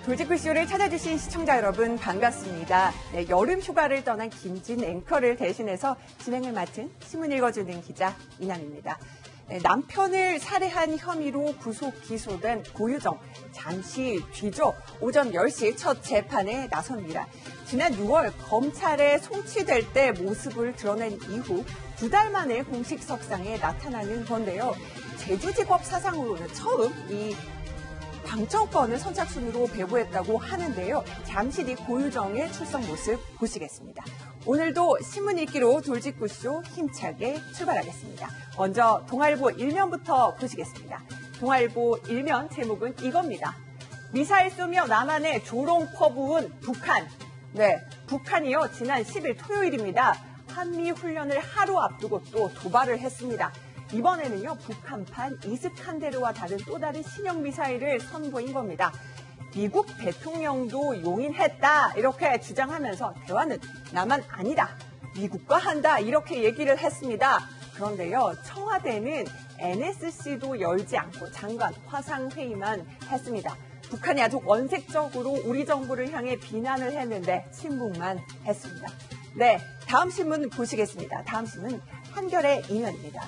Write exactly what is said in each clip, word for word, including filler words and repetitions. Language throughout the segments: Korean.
돌직구쇼를 찾아주신 시청자 여러분 반갑습니다. 네, 여름 휴가를 떠난 김진 앵커를 대신해서 진행을 맡은 신문 읽어주는 기자 이남입니다. 네, 남편을 살해한 혐의로 구속 기소된 고유정 잠시 뒤죠. 오전 열 시 첫 재판에 나섭니다. 지난 유월 검찰에 송치될 때 모습을 드러낸 이후 두 달 만에 공식 석상에 나타나는 건데요. 제주지법 사상으로는 처음 이 방청권을 선착순으로 배부했다고 하는데요. 잠시 뒤 고유정의 출석 모습 보시겠습니다. 오늘도 신문 읽기로 돌직구쇼 힘차게 출발하겠습니다. 먼저 동아일보 일면부터 보시겠습니다. 동아일보 일면 제목은 이겁니다. 미사일 쏘며 남한에 조롱 퍼부은 북한. 네, 북한이요. 지난 십 일 토요일입니다. 한미 훈련을 하루 앞두고 또 도발을 했습니다. 이번에는요, 북한판 이스칸데르와 다른 또 다른 신형 미사일을 선보인 겁니다. 미국 대통령도 용인했다 이렇게 주장하면서 대화는 남한 아니다, 미국과 한다 이렇게 얘기를 했습니다. 그런데요, 청와대는 엔에스씨도 열지 않고 장관 화상회의만 했습니다. 북한이 아주 원색적으로 우리 정부를 향해 비난을 했는데 침묵만 했습니다. 네, 다음 신문 보시겠습니다. 다음 신문 한겨레 이면입니다.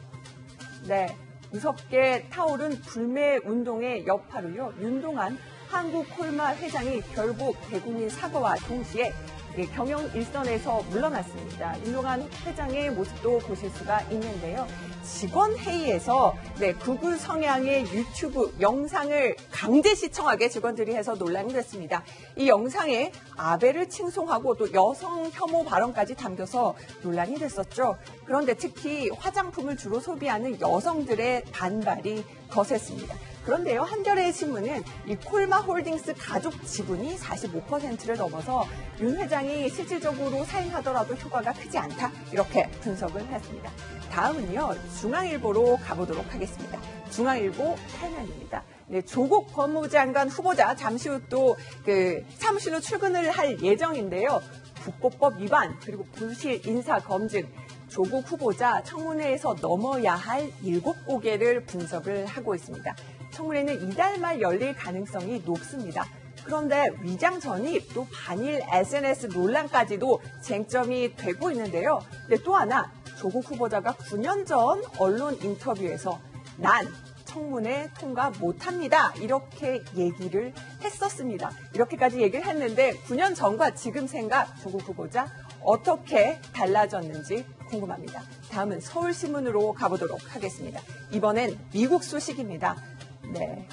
네, 무섭게 타오른 불매 운동의 여파로요. 윤동한 한국콜마 회장이 결국 대국민 사과와 동시에 경영 일선에서 물러났습니다. 윤동한 회장의 모습도 보실 수가 있는데요. 직원 회의에서 네, 극우 성향의 유튜브 영상을 강제 시청하게 직원들이 해서 논란이 됐습니다. 이 영상에 아베를 칭송하고 또 여성 혐오 발언까지 담겨서 논란이 됐었죠. 그런데 특히 화장품을 주로 소비하는 여성들의 반발이 거셌습니다. 그런데요, 한겨레 신문은 이 콜마홀딩스 가족 지분이 사십오 퍼센트를 넘어서 윤 회장이 실질적으로 사임하더라도 효과가 크지 않다 이렇게 분석을 했습니다. 다음은요, 중앙일보로 가보도록 하겠습니다. 중앙일보 팔 면입니다. 네, 조국 법무장관 후보자 잠시 후 또 그 사무실로 출근을 할 예정인데요. 국고법 위반 그리고 부실 인사 검증. 조국 후보자 청문회에서 넘어야 할 일곱 고개를 분석을 하고 있습니다. 청문회는 이달 말 열릴 가능성이 높습니다. 그런데 위장 전입 또 반일 에스엔에스 논란까지도 쟁점이 되고 있는데요. 근데 또 하나 조국 후보자가 구 년 전 언론 인터뷰에서 난 청문회 통과 못합니다. 이렇게 얘기를 했었습니다. 이렇게까지 얘기를 했는데 구 년 전과 지금 생각 조국 후보자 어떻게 달라졌는지 궁금합니다. 다음은 서울신문으로 가보도록 하겠습니다. 이번엔 미국 소식입니다. 네,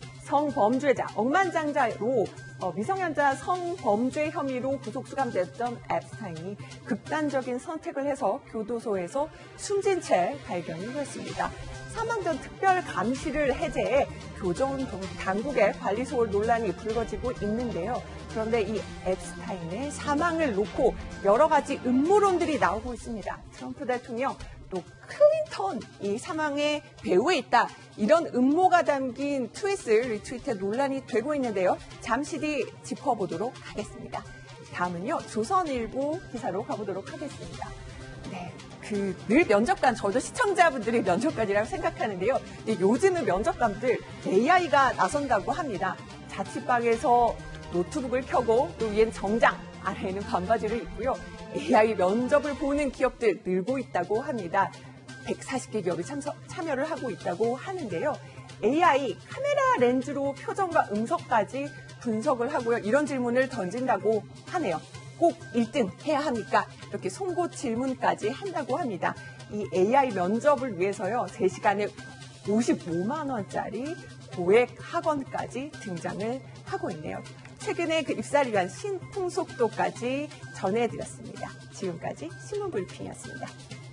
성범죄자, 억만장자로 어, 미성년자 성범죄 혐의로 구속 수감됐던 앱스타인이 극단적인 선택을 해서 교도소에서 숨진 채 발견이 됐습니다. 사망 전 특별 감시를 해제해 교정 당국의 관리 소홀 논란이 불거지고 있는데요. 그런데 이 앱스타인의 사망을 놓고 여러 가지 음모론들이 나오고 있습니다. 트럼프 대통령 또 클린턴 이 사망의 배후에 있다. 이런 음모가 담긴 트윗을 리트윗해 논란이 되고 있는데요. 잠시 뒤 짚어보도록 하겠습니다. 다음은요, 조선일보 기사로 가보도록 하겠습니다. 네, 그 늘 면접관, 저도 시청자분들이 면접관이라고 생각하는데요. 요즘은 면접관들 에이아이가 나선다고 합니다. 자취방에서 노트북을 켜고 또 위엔 정장, 아래에는 반바지를 입고요. 에이아이 면접을 보는 기업들 늘고 있다고 합니다. 백사십 개 기업이 참석, 참여를 하고 있다고 하는데요. 에이아이 카메라 렌즈로 표정과 음성까지 분석을 하고요. 이런 질문을 던진다고 하네요. 꼭 일 등 해야 합니까? 이렇게 송곳 질문까지 한다고 합니다. 이 에이아이 면접을 위해서요. 세 시간에 오십오만 원짜리 고액 학원까지 등장을 하고 있네요. 최근에 그 입사를 위한 신풍속도까지 전해드렸습니다. 지금까지 신문 브리핑이었습니다.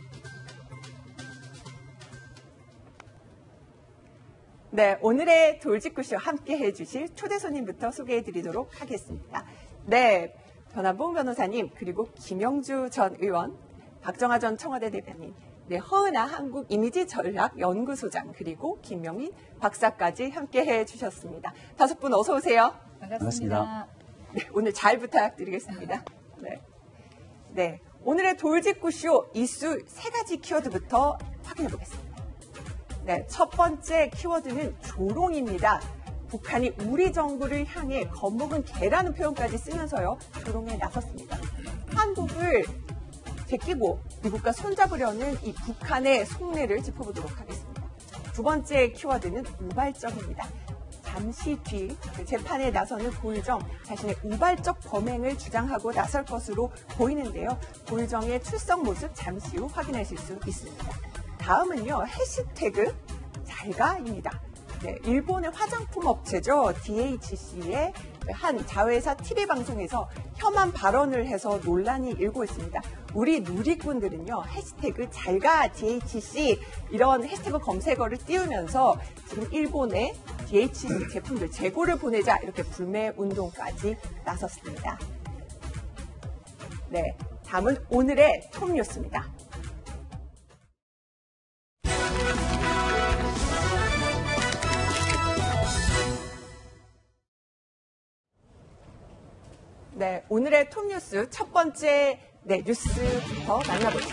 네, 오늘의 돌직구쇼 함께 해주실 초대 손님부터 소개해드리도록 하겠습니다. 네, 변한봉 변호사님, 그리고 김영주 전 의원, 박정아 전 청와대 대변인, 네, 허은아 한국이미지전략연구소장, 그리고 김명민 박사까지 함께 해주셨습니다. 다섯 분 어서 오세요. 반갑습니다. 네, 오늘 잘 부탁드리겠습니다. 네, 네, 오늘의 돌직구쇼 이슈 세 가지 키워드부터 확인해 보겠습니다. 네, 첫 번째 키워드는 조롱입니다. 북한이 우리 정부를 향해 겁먹은 개라는 표현까지 쓰면서요, 조롱에 나섰습니다. 한국을 제끼고 미국과 손잡으려는 이 북한의 속내를 짚어보도록 하겠습니다. 두 번째 키워드는 우발적입니다. 잠시 뒤 재판에 나서는 고유정, 자신의 우발적 범행을 주장하고 나설 것으로 보이는데요. 고유정의 출석 모습 잠시 후 확인하실 수 있습니다. 다음은요, 해시태그 잘가입니다. 네, 일본의 화장품 업체죠. 디에이치씨의 한 자회사 티비 방송에서 혐한 발언을 해서 논란이 일고 있습니다. 우리 누리꾼들은요, 해시태그 잘가 디에이치씨 이런 해시태그 검색어를 띄우면서 지금 일본에 디에이치씨 제품들 재고를 보내자 이렇게 불매 운동까지 나섰습니다. 네, 다음은 오늘의 톱뉴스입니다. 네, 오늘의 톱뉴스 첫 번째 네, 뉴스부터 만나보시죠.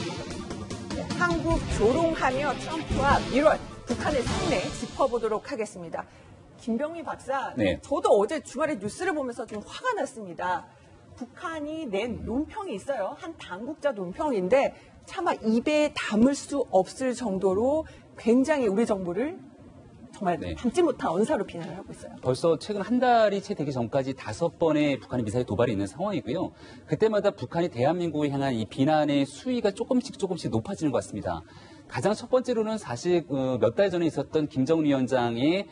네, 한국 조롱하며 트럼프와 밀월, 북한의 속내 짚어보도록 하겠습니다. 김병민 박사, 네. 저도 어제 주말에 뉴스를 보면서 좀 화가 났습니다. 북한이 낸 논평이 있어요. 한 당국자 논평인데 차마 입에 담을 수 없을 정도로 굉장히 우리 정부를 정말 네. 담지 못한 언사로 비난을 하고 있어요. 벌써 최근 한 달이 채 되기 전까지 다섯 번의 북한의 미사일 도발이 있는 상황이고요. 그때마다 북한이 대한민국을 향한 이 비난의 수위가 조금씩 조금씩 높아지는 것 같습니다. 가장 첫 번째로는 사실 몇 달 전에 있었던 김정은 위원장의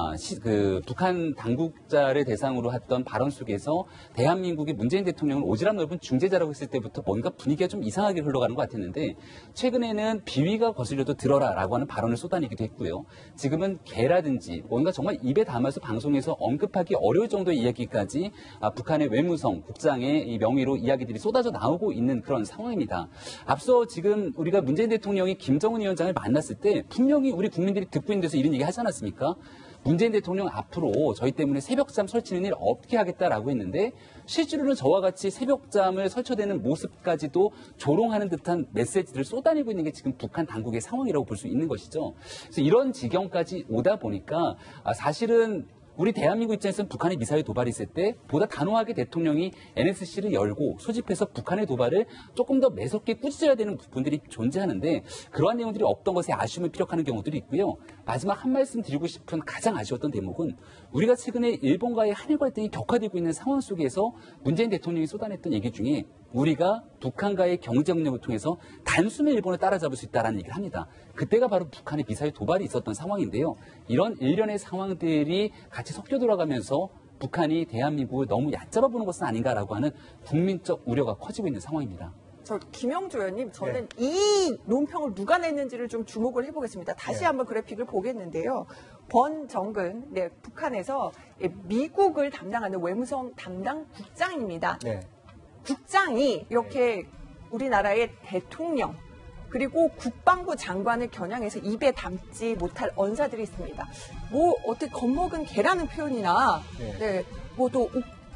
그 북한 당국자를 대상으로 했던 발언 속에서 대한민국이 문재인 대통령을 오지랖 넓은 중재자라고 했을 때부터 뭔가 분위기가 좀 이상하게 흘러가는 것 같았는데 최근에는 비위가 거슬려도 들어라라고 하는 발언을 쏟아내기도 했고요. 지금은 개라든지 뭔가 정말 입에 담아서 방송에서 언급하기 어려울 정도의 이야기까지 북한의 외무성 국장의 이 명의로 이야기들이 쏟아져 나오고 있는 그런 상황입니다. 앞서 지금 우리가 문재인 대통령이 김정은 김정은 위원장을 만났을 때 분명히 우리 국민들이 듣고 있는 데서 이런 얘기 하지 않았습니까? 문재인 대통령 앞으로 저희 때문에 새벽잠 설치는 일 없게 하겠다라고 했는데 실제로는 저와 같이 새벽잠을 설쳐대는 모습까지도 조롱하는 듯한 메시지들을 쏟아내고 있는 게 지금 북한 당국의 상황이라고 볼 수 있는 것이죠. 그래서 이런 지경까지 오다 보니까 사실은 우리 대한민국 입장에서는 북한의 미사일 도발이 있을 때 보다 단호하게 대통령이 엔에스씨를 열고 소집해서 북한의 도발을 조금 더 매섭게 꾸짖어야 되는 부분들이 존재하는데 그러한 내용들이 없던 것에 아쉬움을 피력하는 경우들이 있고요. 마지막 한 말씀 드리고 싶은 가장 아쉬웠던 대목은 우리가 최근에 일본과의 한일 갈등이 격화되고 있는 상황 속에서 문재인 대통령이 쏟아냈던 얘기 중에 우리가 북한과의 경제 협력을 통해서 단숨에 일본을 따라잡을 수 있다는 얘기를 합니다. 그때가 바로 북한의 미사일 도발이 있었던 상황인데요. 이런 일련의 상황들이 같이 섞여 돌아가면서 북한이 대한민국을 너무 얕잡아 보는 것은 아닌가라고 하는 국민적 우려가 커지고 있는 상황입니다. 저 김영주 의원님, 저는 네. 이 논평을 누가 냈는지를 좀 주목을 해보겠습니다. 다시 네. 한번 그래픽을 보겠는데요. 권정근, 네, 북한에서 미국을 담당하는 외무성 담당 국장입니다. 네. 국장이 이렇게 우리나라의 대통령 그리고 국방부 장관을 겨냥해서 입에 담지 못할 언사들이 있습니다. 뭐 어떻게 겁먹은 개라는 표현이나 네. 네, 뭐 또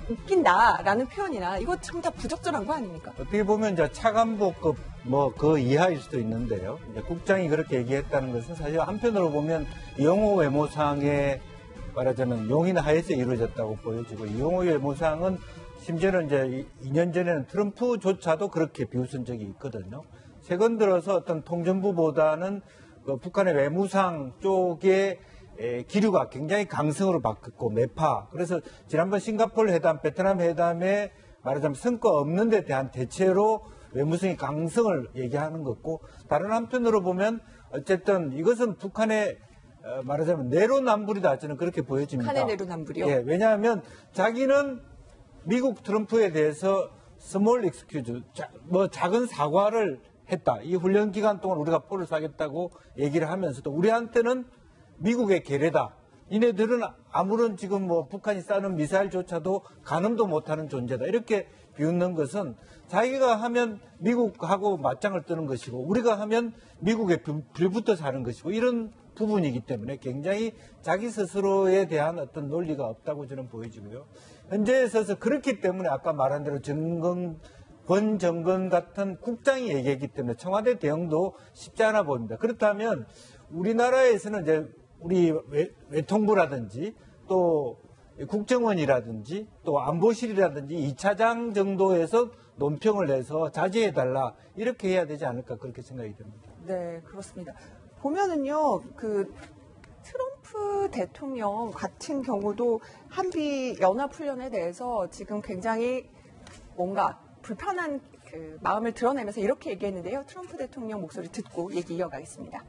웃긴다라는 표현이나 이거 참 다 부적절한 거 아닙니까? 어떻게 보면 이제 차관보급 뭐 그 이하일 수도 있는데요. 이제 국장이 그렇게 얘기했다는 것은 사실 한편으로 보면 이용호 외무상의 말하자면 용인 하에서 이루어졌다고 보여지고 이용호 외무상은 심지어는 이제 이 년 전에는 트럼프조차도 그렇게 비웃은 적이 있거든요. 최근 들어서 어떤 통전부보다는 그 북한의 외무상 쪽의 기류가 굉장히 강성으로 바뀌었고 매파. 그래서 지난번 싱가포르 회담, 베트남 회담에 말하자면 성과 없는 데 대한 대체로 외무성이 강성을 얘기하는 것고 다른 한편으로 보면 어쨌든 이것은 북한의 말하자면 내로남불이다. 저는 그렇게 보여집니다. 북한의 내로남불이요? 예, 왜냐하면 자기는 미국 트럼프에 대해서 스몰 익스큐즈, 뭐 작은 사과를 했다. 이 훈련 기간 동안 우리가 포를 쏴겠다고 얘기를 하면서도 우리한테는 미국의 계례다. 이네들은 아무런 지금 뭐 북한이 쏴는 미사일조차도 가늠도 못하는 존재다. 이렇게 비웃는 것은 자기가 하면 미국하고 맞짱을 뜨는 것이고 우리가 하면 미국에 불붙어 사는 것이고 이런 부분이기 때문에 굉장히 자기 스스로에 대한 어떤 논리가 없다고 저는 보여지고요. 현재에 있어서 그렇기 때문에 아까 말한 대로 정건, 권정근 같은 국장이 얘기했기 때문에 청와대 대응도 쉽지 않아 보입니다. 그렇다면 우리나라에서는 이제 우리 외, 외통부라든지 또 국정원이라든지 또 안보실이라든지 이 차장 정도에서 논평을 내서 자제해달라 이렇게 해야 되지 않을까 그렇게 생각이 듭니다. 네, 그렇습니다. 보면은요, 그 트럼프 대통령 같은 경우도 한미 연합훈련에 대해서 지금 굉장히 뭔가 불편한 그 마음을 드러내면서 이렇게 얘기했는데요. 트럼프 대통령 목소리 듣고 얘기 이어가겠습니다.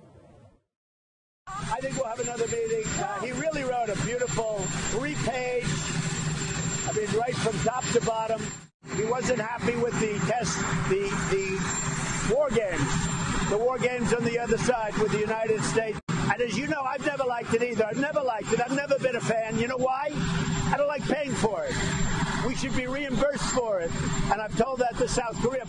I think we'll have another meeting. Uh, he really wrote a beautiful three-page, I mean, right from top to bottom. He wasn't happy with the test, the the war games, the war games on the other side with the United States. And as you know, I've never liked it either. I've never liked it. I've never been a fan. You know why? I don't like paying for it. We should be reimbursed for it. And I've told that to South Korea.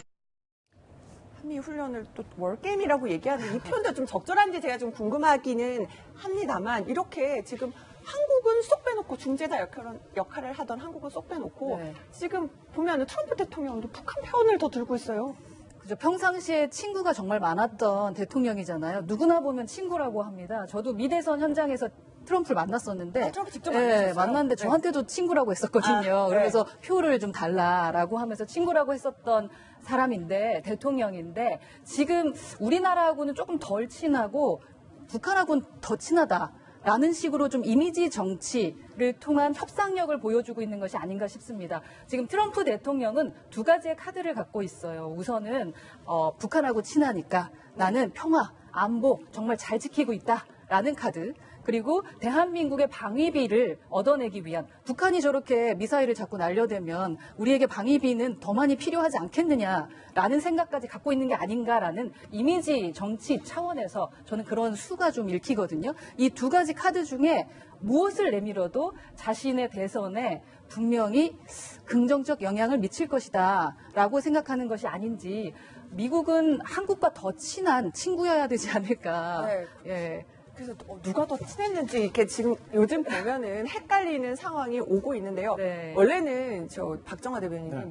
한미 훈련을 또 월게임이라고 얘기하는 이 표현도 좀 적절한지 제가 좀 궁금하기는 합니다만 이렇게 지금 한국은 쏙 빼놓고 중재자 역할을, 역할을 하던 한국은 쏙 빼놓고 네. 지금 보면 트럼프 대통령도 북한 편을 더 들고 있어요. 그죠. 평상시에 친구가 정말 많았던 대통령이잖아요. 누구나 보면 친구라고 합니다. 저도 미대선 현장에서 트럼프를 만났었는데, 아, 트럼프 직접 네, 만나셨어요? 만났는데 네. 저한테도 친구라고 했었거든요. 아, 네. 그래서 표를 좀 달라라고 하면서 친구라고 했었던 사람인데, 대통령인데, 지금 우리나라하고는 조금 덜 친하고 북한하고는 더 친하다. 라는 식으로 좀 이미지 정치를 통한 협상력을 보여주고 있는 것이 아닌가 싶습니다. 지금 트럼프 대통령은 두 가지의 카드를 갖고 있어요. 우선은 어, 북한하고 친하니까 나는 평화, 안보 정말 잘 지키고 있다라는 카드. 그리고 대한민국의 방위비를 얻어내기 위한 북한이 저렇게 미사일을 자꾸 날려대면 우리에게 방위비는 더 많이 필요하지 않겠느냐라는 생각까지 갖고 있는 게 아닌가라는 이미지 정치 차원에서 저는 그런 수가 좀 읽히거든요. 이 두 가지 카드 중에 무엇을 내밀어도 자신의 대선에 분명히 긍정적 영향을 미칠 것이다라고 생각하는 것이 아닌지 미국은 한국과 더 친한 친구여야 되지 않을까. 네. 예. 그래서 어, 누가 더 친했는지 이렇게 지금 요즘 보면은 헷갈리는 상황이 오고 있는데요. 네. 원래는 저 박정화 대변인님 네.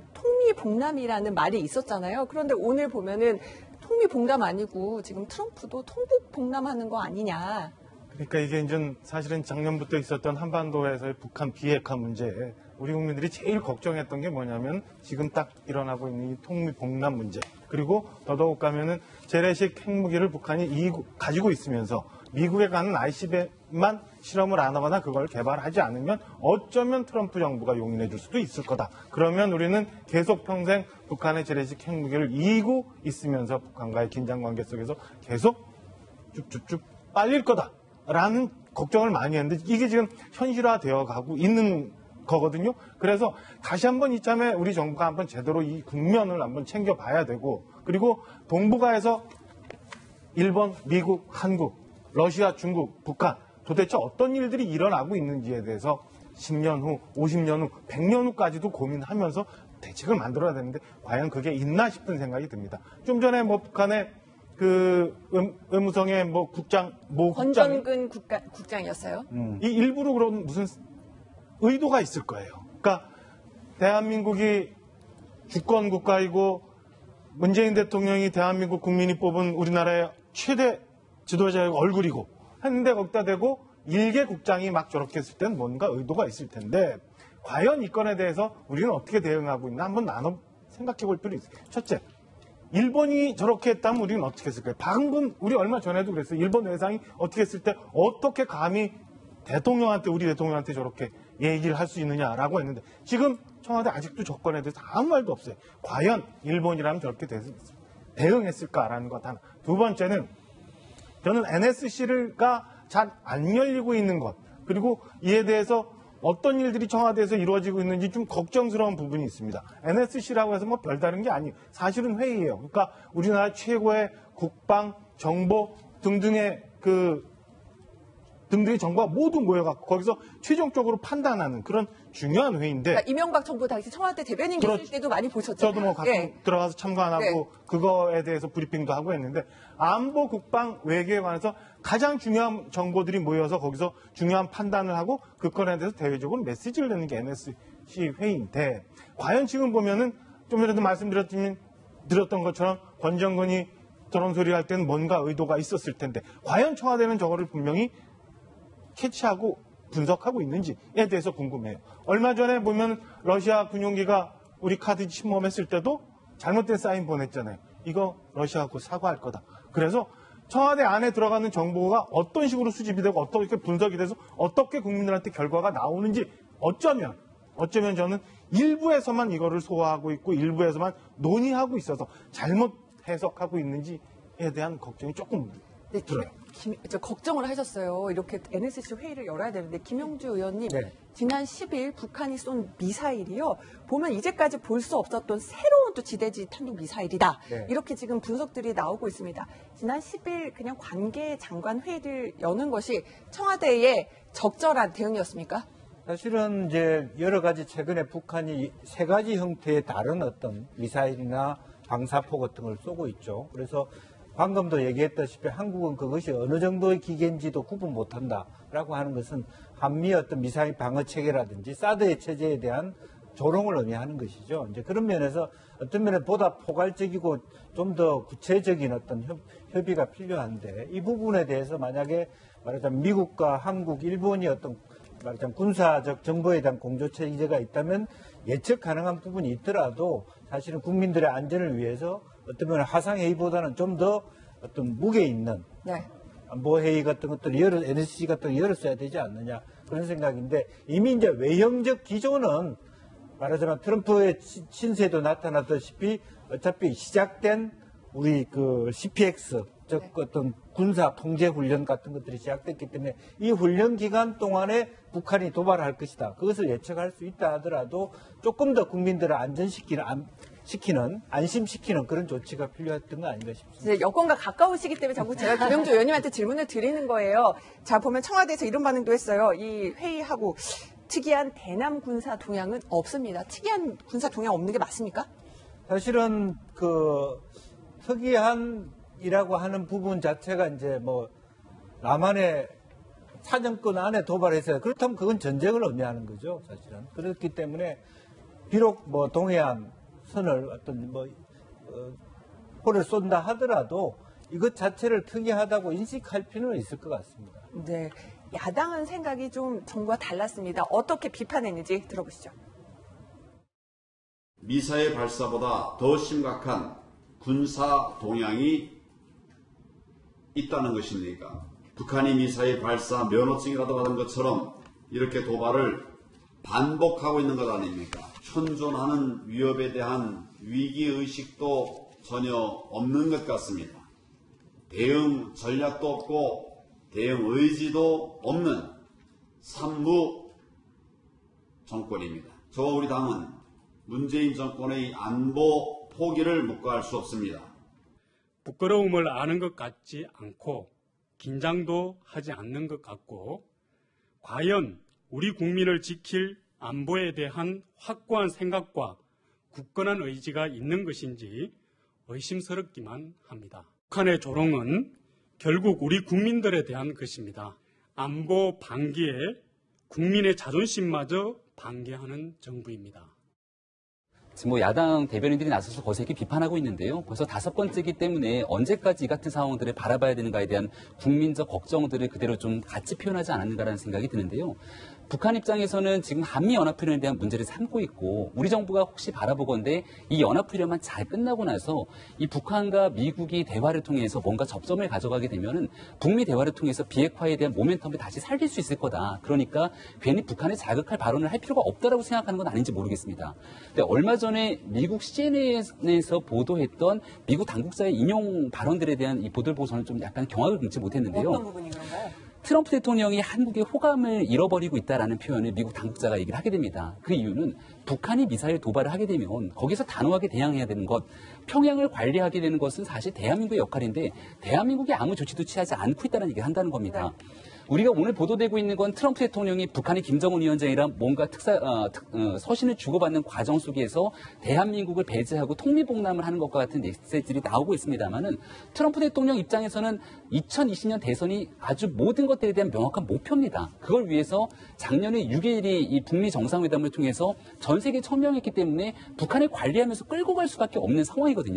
통미봉남이라는 말이 있었잖아요. 그런데 오늘 보면은 통미봉남 아니고 지금 트럼프도 통북봉남하는 거 아니냐. 그러니까 이게 이제 사실은 작년부터 있었던 한반도에서의 북한 비핵화 문제, 우리 국민들이 제일 걱정했던 게 뭐냐면 지금 딱 일어나고 있는 이 통미봉남 문제, 그리고 더더욱 가면은 재래식 핵무기를 북한이 이고, 가지고 있으면서 미국에 가는 아이씨비엠만 실험을 안 하거나 그걸 개발하지 않으면 어쩌면 트럼프 정부가 용인해 줄 수도 있을 거다. 그러면 우리는 계속 평생 북한의 재래식 핵무기를 이고 있으면서 북한과의 긴장관계 속에서 계속 쭉쭉쭉 빨릴 거다라는 걱정을 많이 했는데 이게 지금 현실화되어 가고 있는 거거든요. 그래서 다시 한번 이참에 우리 정부가 한번 제대로 이 국면을 한번 챙겨봐야 되고, 그리고 동북아에서 일본, 미국, 한국, 러시아, 중국, 북한 도대체 어떤 일들이 일어나고 있는지에 대해서 십 년 후, 오십 년 후, 백 년 후까지도 고민하면서 대책을 만들어야 되는데 과연 그게 있나 싶은 생각이 듭니다. 좀 전에 뭐 북한의 그 외무성의 뭐 국장, 모 국장, 권전근 국가, 국장이었어요. 음. 이 일부러 그런 무슨 의도가 있을 거예요. 그러니까 대한민국이 주권 국가이고 문재인 대통령이 대한민국 국민이 뽑은 우리나라의 최대 지도자의 얼굴이고 했는데 거기다 대고 일개 국장이 막 저렇게 했을 때는 뭔가 의도가 있을 텐데 과연 이 건에 대해서 우리는 어떻게 대응하고 있나 한번 나눠 생각해 볼 필요 있어요. 첫째, 일본이 저렇게 했다면 우리는 어떻게 했을까요? 방금 우리 얼마 전에도 그랬어요. 일본 외상이 어떻게 했을 때 어떻게 감히 대통령한테 우리 대통령한테 저렇게 얘기를 할 수 있느냐라고 했는데 지금 청와대 아직도 조건에 대해서 아무 말도 없어요. 과연 일본이라면 저렇게 대응했을까라는 것 하나. 두 번째는 저는 엔에스씨가 잘 안 열리고 있는 것, 그리고 이에 대해서 어떤 일들이 청와대에서 이루어지고 있는지 좀 걱정스러운 부분이 있습니다. 엔에스씨라고 해서 뭐 별다른 게 아니에요. 사실은 회의예요. 그러니까 우리나라 최고의 국방, 정보 등등의 그 등등의 정보가 모두 모여갖고 거기서 최종적으로 판단하는 그런 중요한 회의인데. 그러니까 이명박 정부 당시 청와대 대변인 그렇죠. 계실 때도 많이 보셨죠. 저도 뭐 가끔 예. 들어가서 참고 안 하고 네. 그거에 대해서 브리핑도 하고 했는데 안보, 국방, 외교에 관해서 가장 중요한 정보들이 모여서 거기서 중요한 판단을 하고 그 건에 대해서 대외적으로 메시지를 내는 게 엔에스씨 회의인데 과연 지금 보면은 좀 전에도 말씀드렸지만 드렸던 것처럼 권정근이 저런 소리 할 때는 뭔가 의도가 있었을 텐데 과연 청와대는 저거를 분명히 캐치하고 분석하고 있는지에 대해서 궁금해요. 얼마 전에 보면 러시아 군용기가 우리 카드 침범했을 때도 잘못된 사인 보냈잖아요. 이거 러시아하고 사과할 거다. 그래서 청와대 안에 들어가는 정보가 어떤 식으로 수집이 되고 어떻게 분석이 돼서 어떻게 국민들한테 결과가 나오는지 어쩌면 어쩌면 저는 일부에서만 이거를 소화하고 있고 일부에서만 논의하고 있어서 잘못 해석하고 있는지에 대한 걱정이 조금 네, 들어요. 김, 저 걱정을 하셨어요. 이렇게 엔에스씨 회의를 열어야 되는데 김영주 의원님 네. 지난 십 일 북한이 쏜 미사일이요. 보면 이제까지 볼 수 없었던 새로운 또 지대지 탄도 미사일이다. 네. 이렇게 지금 분석들이 나오고 있습니다. 지난 십 일 그냥 관계 장관 회의를 여는 것이 청와대의 적절한 대응이었습니까? 사실은 이제 여러 가지 최근에 북한이 세 가지 형태의 다른 어떤 미사일이나 방사포 같은 걸 쏘고 있죠. 그래서 방금도 얘기했다시피 한국은 그것이 어느 정도의 기계인지도 구분 못한다라고 하는 것은 한미 어떤 미사일 방어 체계라든지 사드의 체제에 대한 조롱을 의미하는 것이죠. 이제 그런 면에서 어떤 면에 보다 포괄적이고 좀 더 구체적인 어떤 협, 협의가 필요한데 이 부분에 대해서 만약에 말하자면 미국과 한국, 일본이 어떤 말하자면 군사적 정보에 대한 공조체제가 있다면 예측 가능한 부분이 있더라도 사실은 국민들의 안전을 위해서 어떤 면에 화상회의보다는 좀 더 어떤 무게 있는 네. 안보회의 같은 것들을 열어, 엔에스씨 같은 걸 열었어야 되지 않느냐 그런 생각인데 이미 이제 외형적 기조는 말하자면 트럼프의 신세도 나타났다시피 어차피 시작된 우리 그 씨피엑스 즉 네. 어떤 군사 통제 훈련 같은 것들이 시작됐기 때문에 이 훈련 기간 동안에 북한이 도발할 것이다. 그것을 예측할 수 있다 하더라도 조금 더 국민들을 안전시키는 안, 시키는 안심시키는 그런 조치가 필요했던 거 아닌가 싶습니다. 이제 여권과 가까우시기 때문에 자꾸 제가 김영주 의원님한테 질문을 드리는 거예요. 자, 보면 청와대에서 이런 반응도 했어요. 이 회의하고 특이한 대남 군사 동향은 없습니다. 특이한 군사 동향 없는 게 맞습니까? 사실은 그 특이한이라고 하는 부분 자체가 이제 뭐 남한의 사정권 안에 도발해서 그렇다면 그건 전쟁을 의미하는 거죠, 사실은. 그렇기 때문에 비록 뭐 동해안 선을 어떤 뭐 어, 포를 쏜다 하더라도 이것 자체를 특이하다고 인식할 필요는 있을 것 같습니다. 네. 야당은 생각이 좀 정부와 달랐습니다. 어떻게 비판했는지 들어보시죠. 미사일 발사보다 더 심각한 군사 동향이 있다는 것입니까? 북한이 미사일 발사 면허증이라도 받은 것처럼 이렇게 도발을 반복하고 있는 것 아닙니까? 현존하는 위협에 대한 위기의식도 전혀 없는 것 같습니다. 대응 전략도 없고 대응 의지도 없는 산무 정권입니다. 저와 우리 당은 문재인 정권의 안보 포기를 묵과할 수 없습니다. 부끄러움을 아는 것 같지 않고 긴장도 하지 않는 것 같고 과연 우리 국민을 지킬 안보에 대한 확고한 생각과 굳건한 의지가 있는 것인지 의심스럽기만 합니다. 북한의 조롱은 결국 우리 국민들에 대한 것입니다. 안보 방기에 국민의 자존심마저 방기하는 정부입니다. 지금 뭐 야당 대변인들이 나서서 거세게 비판하고 있는데요. 벌써 다섯 번째이기 때문에 언제까지 이 같은 상황들을 바라봐야 되는가에 대한 국민적 걱정들을 그대로 좀 같이 표현하지 않았는가라는 생각이 드는데요. 북한 입장에서는 지금 한미연합훈련에 대한 문제를 삼고 있고 우리 정부가 혹시 바라보건대 이 연합훈련만 잘 끝나고 나서 이 북한과 미국이 대화를 통해서 뭔가 접점을 가져가게 되면은 북미 대화를 통해서 비핵화에 대한 모멘텀을 다시 살릴 수 있을 거다. 그러니까 괜히 북한을 자극할 발언을 할 필요가 없다라고 생각하는 건 아닌지 모르겠습니다. 근데 얼마 전에 미국 씨엔엔에서 보도했던 미국 당국자의 인용 발언들에 대한 이 보도를 보고 저는 좀 약간 경악을 금치 못했는데요. 어떤 부분이 그런가요? 트럼프 대통령이 한국의 호감을 잃어버리고 있다라는 표현을 미국 당국자가 얘기를 하게 됩니다. 그 이유는 북한이 미사일 도발을 하게 되면 거기서 단호하게 대응해야 되는 것, 평양을 관리하게 되는 것은 사실 대한민국의 역할인데 대한민국이 아무 조치도 취하지 않고 있다는 얘기를 한다는 겁니다. 네. 우리가 오늘 보도되고 있는 건 트럼프 대통령이 북한이 김정은 위원장이랑 뭔가 특사, 어, 특, 어, 서신을 주고받는 과정 속에서 대한민국을 배제하고 통미봉남을 하는 것과 같은 메시지들이 나오고 있습니다만은 트럼프 대통령 입장에서는 이천이십 년 대선이 아주 모든 것들에 대한 명확한 목표입니다. 그걸 위해서 작년에 육 일이 이 북미 정상회담을 통해서 전 세계 천명했기 때문에 북한을 관리하면서 끌고 갈 수밖에 없는 상황이거든요.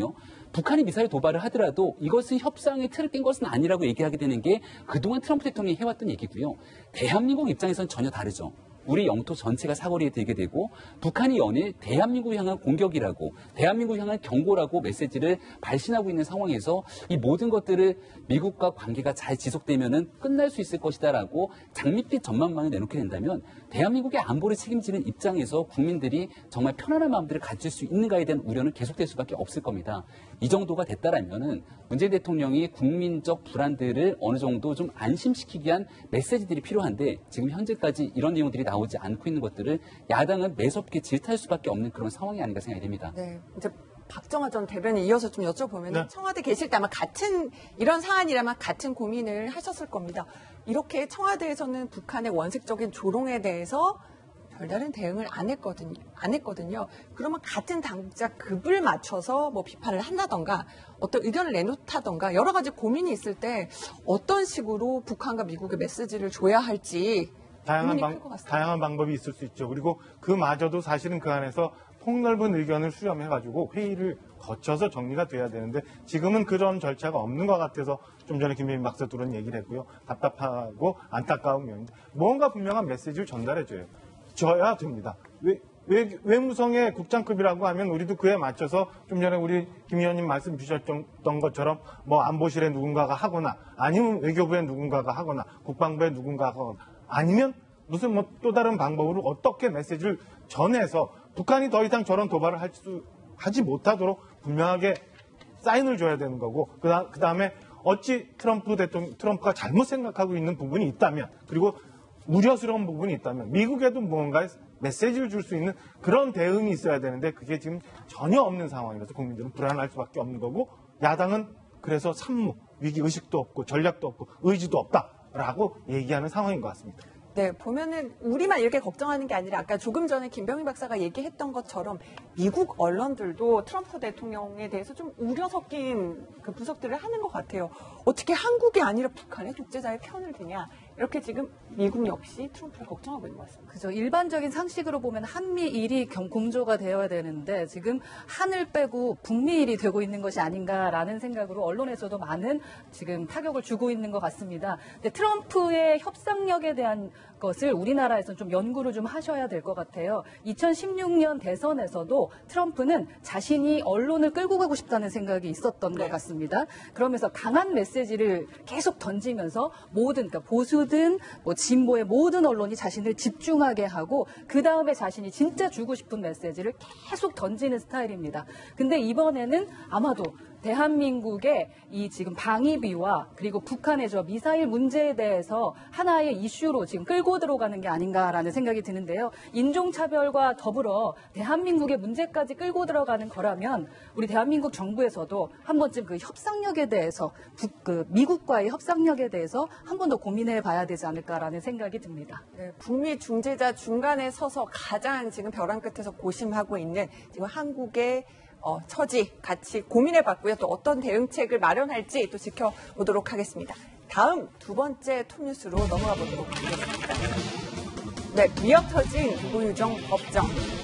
북한이 미사일 도발을 하더라도 이것은 협상의 틀을 깬 것은 아니라고 얘기하게 되는 게 그동안 트럼프 대통령이 해왔던 얘기고요. 대한민국 입장에서는 전혀 다르죠. 우리 영토 전체가 사거리에 들게 되고 북한이 연일 대한민국을 향한 공격이라고 대한민국을 향한 경고라고 메시지를 발신하고 있는 상황에서 이 모든 것들을 미국과 관계가 잘 지속되면은 끝날 수 있을 것이다라고 장밋빛 전망만을 내놓게 된다면 대한민국의 안보를 책임지는 입장에서 국민들이 정말 편안한 마음들을 가질 수 있는가에 대한 우려는 계속될 수밖에 없을 겁니다. 이 정도가 됐다라면은 문재인 대통령이 국민적 불안들을 어느 정도 좀 안심시키기 위한 메시지들이 필요한데 지금 현재까지 이런 내용들이 나오지 않고 있는 것들을 야당은 매섭게 질타할 수밖에 없는 그런 상황이 아닌가 생각이 됩니다. 네, 이제 박정화 전 대변인 이어서 좀 여쭤보면 네. 청와대 계실 때 아마 같은 이런 사안이라면 같은 고민을 하셨을 겁니다. 이렇게 청와대에서는 북한의 원색적인 조롱에 대해서 별다른 대응을 안 했거든요. 안 했거든요. 그러면 같은 당국자 급을 맞춰서 뭐 비판을 한다던가 어떤 의견을 내놓다던가 여러 가지 고민이 있을 때 어떤 식으로 북한과 미국의 메시지를 줘야 할지 다양한, 고민이 클 것 방, 같습니다. 다양한 방법이 있을 수 있죠. 그리고 그마저도 사실은 그 안에서 폭넓은 의견을 수렴해가지고 회의를 거쳐서 정리가 돼야 되는데 지금은 그런 절차가 없는 것 같아서 좀 전에 김병민 박사들은 얘기를 했고요. 답답하고 안타까운 면인데 뭔가 분명한 메시지를 전달해줘요. 줘야 됩니다. 외, 외, 외무성의 국장급이라고 하면 우리도 그에 맞춰서 좀 전에 우리 김 의원님 말씀 주셨던 것처럼 뭐 안보실에 누군가가 하거나 아니면 외교부에 누군가가 하거나 국방부에 누군가가 하거나 아니면 무슨 뭐 또 다른 방법으로 어떻게 메시지를 전해서 북한이 더 이상 저런 도발을 할 수, 하지 못하도록 분명하게 사인을 줘야 되는 거고 그 다음에 어찌 트럼프 대통령, 트럼프가 잘못 생각하고 있는 부분이 있다면 그리고 우려스러운 부분이 있다면 미국에도 무언가 메시지를 줄 수 있는 그런 대응이 있어야 되는데 그게 지금 전혀 없는 상황이라서 국민들은 불안할 수밖에 없는 거고 야당은 그래서 산무, 위기의식도 없고 전략도 없고 의지도 없다라고 얘기하는 상황인 것 같습니다. 네, 보면은 우리만 이렇게 걱정하는 게 아니라 아까 조금 전에 김병민 박사가 얘기했던 것처럼 미국 언론들도 트럼프 대통령에 대해서 좀 우려 섞인 그 분석들을 하는 것 같아요. 어떻게 한국이 아니라 북한의 독재자의 편을 드냐. 이렇게 지금 미국 역시 트럼프를 걱정하고 있는 것 같습니다. 그죠. 일반적인 상식으로 보면 한미일이 경- 공조가 되어야 되는데 지금 한을 빼고 북미일이 되고 있는 것이 아닌가라는 생각으로 언론에서도 많은 지금 타격을 주고 있는 것 같습니다. 근데 트럼프의 협상력에 대한 것을 우리나라에서는 좀 연구를 좀 하셔야 될 것 같아요. 이천십육 년 대선에서도 트럼프는 자신이 언론을 끌고 가고 싶다는 생각이 있었던 네. 것 같습니다. 그러면서 강한 메시지를 계속 던지면서 모든 그러니까 보수든 뭐 진보의 모든 언론이 자신을 집중하게 하고 그 다음에 자신이 진짜 주고 싶은 메시지를 계속 던지는 스타일입니다. 근데 이번에는 아마도 대한민국의 이 지금 방위비와 그리고 북한의 저 미사일 문제에 대해서 하나의 이슈로 지금 끌고 들어가는 게 아닌가라는 생각이 드는데요. 인종차별과 더불어 대한민국의 문제까지 끌고 들어가는 거라면 우리 대한민국 정부에서도 한 번쯤 그 협상력에 대해서 북, 그 미국과의 협상력에 대해서 한 번 더 고민해 봐야 되지 않을까라는 생각이 듭니다. 네, 북미 중재자 중간에 서서 가장 지금 벼랑 끝에서 고심하고 있는 지금 한국의 어, 처지 같이 고민해봤고요. 또 어떤 대응책을 마련할지 또 지켜보도록 하겠습니다. 다음 두 번째 톱뉴스로 넘어가 보도록 하겠습니다. 네, 미역 터진 고유정 법정.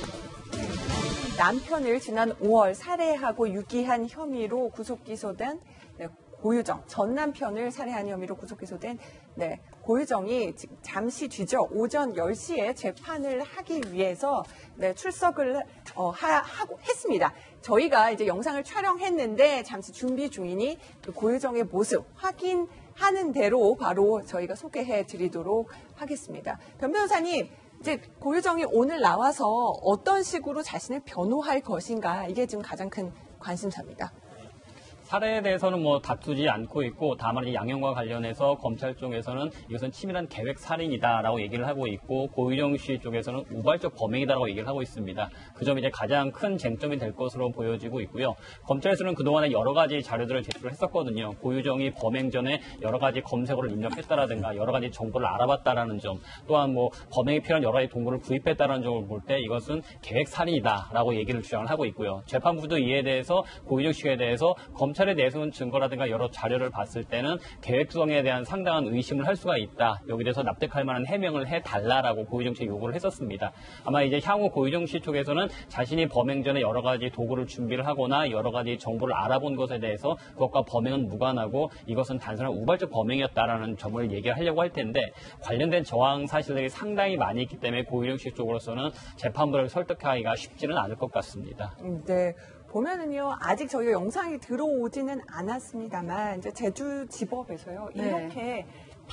남편을 지난 오월 살해하고 유기한 혐의로 구속 기소된 네, 고유정, 전 남편을 살해한 혐의로 구속 기소된 네, 고유정이 지금 잠시 뒤죠. 오전 열 시에 재판을 하기 위해서 네, 출석을 어, 하, 하고 했습니다. 저희가 이제 영상을 촬영했는데 잠시 준비 중이니 그 고유정의 모습 확인하는 대로 바로 저희가 소개해 드리도록 하겠습니다. 변 변호사님, 이제 고유정이 오늘 나와서 어떤 식으로 자신을 변호할 것인가 이게 지금 가장 큰 관심사입니다. 살해에 대해서는 뭐 다투지 않고 있고 다만 양형과 관련해서 검찰 쪽에서는 이것은 치밀한 계획 살인이다라고 얘기를 하고 있고 고유정 씨 쪽에서는 우발적 범행이다라고 얘기를 하고 있습니다. 그 점이 이제 가장 큰 쟁점이 될 것으로 보여지고 있고요. 검찰에서는 그동안에 여러 가지 자료들을 제출을 했었거든요. 고유정이 범행 전에 여러 가지 검색어를 입력했다라든가 여러 가지 정보를 알아봤다라는 점, 또한 뭐 범행에 필요한 여러 가지 동물을 구입했다라는 점을 볼 때 이것은 계획 살인이다라고 얘기를 주장을 하고 있고요. 재판부도 이에 대해서 고유정 씨에 대해서 검찰 검찰에 내세운 증거라든가 여러 자료를 봤을 때는 계획성에 대한 상당한 의심을 할 수가 있다. 여기에 대해서 납득할 만한 해명을 해달라라고 고유정 씨에 요구를 했었습니다. 아마 이제 향후 고유정 씨 쪽에서는 자신이 범행 전에 여러 가지 도구를 준비를 하거나 여러 가지 정보를 알아본 것에 대해서 그것과 범행은 무관하고 이것은 단순한 우발적 범행이었다라는 점을 얘기를 하려고 할 텐데 관련된 저항 사실들이 상당히 많이 있기 때문에 고유정 씨 쪽으로서는 재판부를 설득하기가 쉽지는 않을 것 같습니다. 네. 보면은요, 아직 저희가 영상이 들어오지는 않았습니다만, 이제 제주지법에서요, 네. 이렇게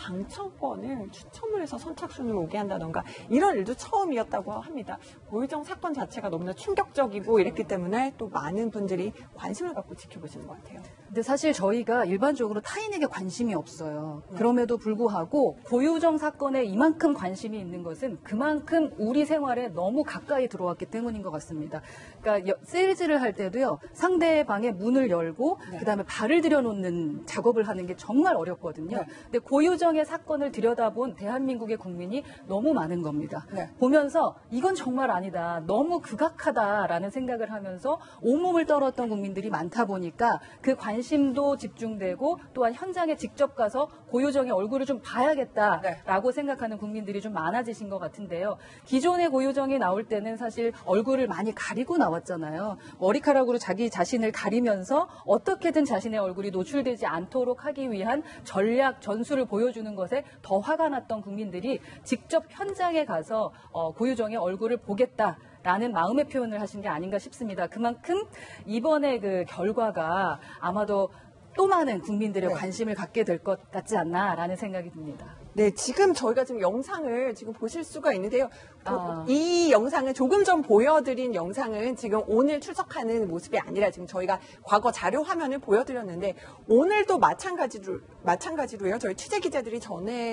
방청권을 추첨을 해서 선착순을 오게 한다던가 이런 일도 처음이었다고 합니다. 고유정 사건 자체가 너무나 충격적이고 이랬기 때문에 또 많은 분들이 관심을 갖고 지켜보시는 것 같아요. 근데 사실 저희가 일반적으로 타인에게 관심이 없어요. 그럼에도 불구하고 고유정 사건에 이만큼 관심이 있는 것은 그만큼 우리 생활에 너무 가까이 들어왔기 때문인 것 같습니다. 그러니까 세일즈를 할 때도요. 상대방의 문을 열고 네. 그다음에 발을 들여놓는 작업을 하는 게 정말 어렵거든요. 네. 근데 고유정의 사건을 들여다본 대한민국의 국민이 너무 많은 겁니다. 네. 보면서 이건 정말 아니다. 너무 극악하다라는 생각을 하면서 온몸을 떨었던 국민들이 많다 보니까 그 관심도 집중되고 또한 현장에 직접 가서 고유정의 얼굴을 좀 봐야겠다라고 네. 생각하는 국민들이 좀 많아지신 것 같은데요. 기존의 고유정이 나올 때는 사실 얼굴을 많이 가리고 나왔잖아요. 머리카락으로 자기 자신을 가리면서 어떻게든 자신의 얼굴이 노출되지 않도록 하기 위한 전략, 전술을 보여주는 것에 더 화가 났던 국민들이 직접 현장에 가서 어, 고유정의 얼굴을 보겠다라는 마음의 표현을 하신 게 아닌가 싶습니다. 그만큼 이번에 그 결과가 아마도 또 많은 국민들의 네. 관심을 갖게 될 것 같지 않나라는 생각이 듭니다. 네, 지금 저희가 지금 영상을 지금 보실 수가 있는데요. 아. 이 영상은 조금 전 보여드린 영상은 지금 오늘 출석하는 모습이 아니라 지금 저희가 과거 자료 화면을 보여드렸는데 오늘도 마찬가지로, 마찬가지로요. 저희 취재 기자들이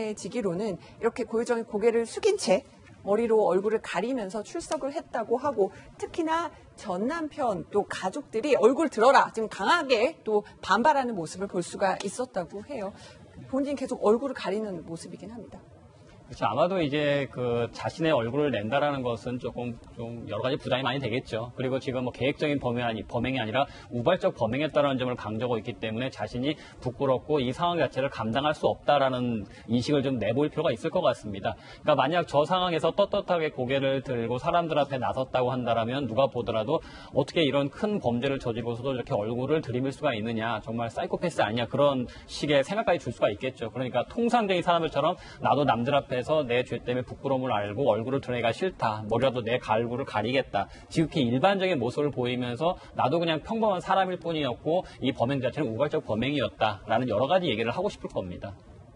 전해지기로는 이렇게 고유정이 고개를 숙인 채 머리로 얼굴을 가리면서 출석을 했다고 하고 특히나 전 남편 또 가족들이 얼굴 들어라 지금 강하게 또 반발하는 모습을 볼 수가 있었다고 해요. 본인 계속 얼굴을 가리는 모습이긴 합니다. 그렇죠. 아마도 이제 그 자신의 얼굴을 낸다라는 것은 조금 좀 여러 가지 부담이 많이 되겠죠. 그리고 지금 뭐 계획적인 범행이, 아니, 범행이 아니라 우발적 범행이었다는 점을 강조하고 있기 때문에 자신이 부끄럽고 이 상황 자체를 감당할 수 없다라는 인식을 좀 내보일 필요가 있을 것 같습니다. 그러니까 만약 저 상황에서 떳떳하게 고개를 들고 사람들 앞에 나섰다고 한다라면 누가 보더라도 어떻게 이런 큰 범죄를 저지르고서도 이렇게 얼굴을 들이밀 수가 있느냐, 정말 사이코패스 아니냐, 그런 식의 생각까지 줄 수가 있겠죠. 그러니까 통상적인 사람들처럼 나도 남들 앞에 내 죄 때문에 부끄러움을 알고 얼굴을 드러내기가 싫다. 머리라도 내 얼굴을 가리겠다. 지극히 일반적인 모습을 보이면서 나도 그냥 평범한 사람일 뿐이었고 이 범행 자체는 우발적 범행이었다라는 여러 가지 얘기를 하고 싶을 겁니다.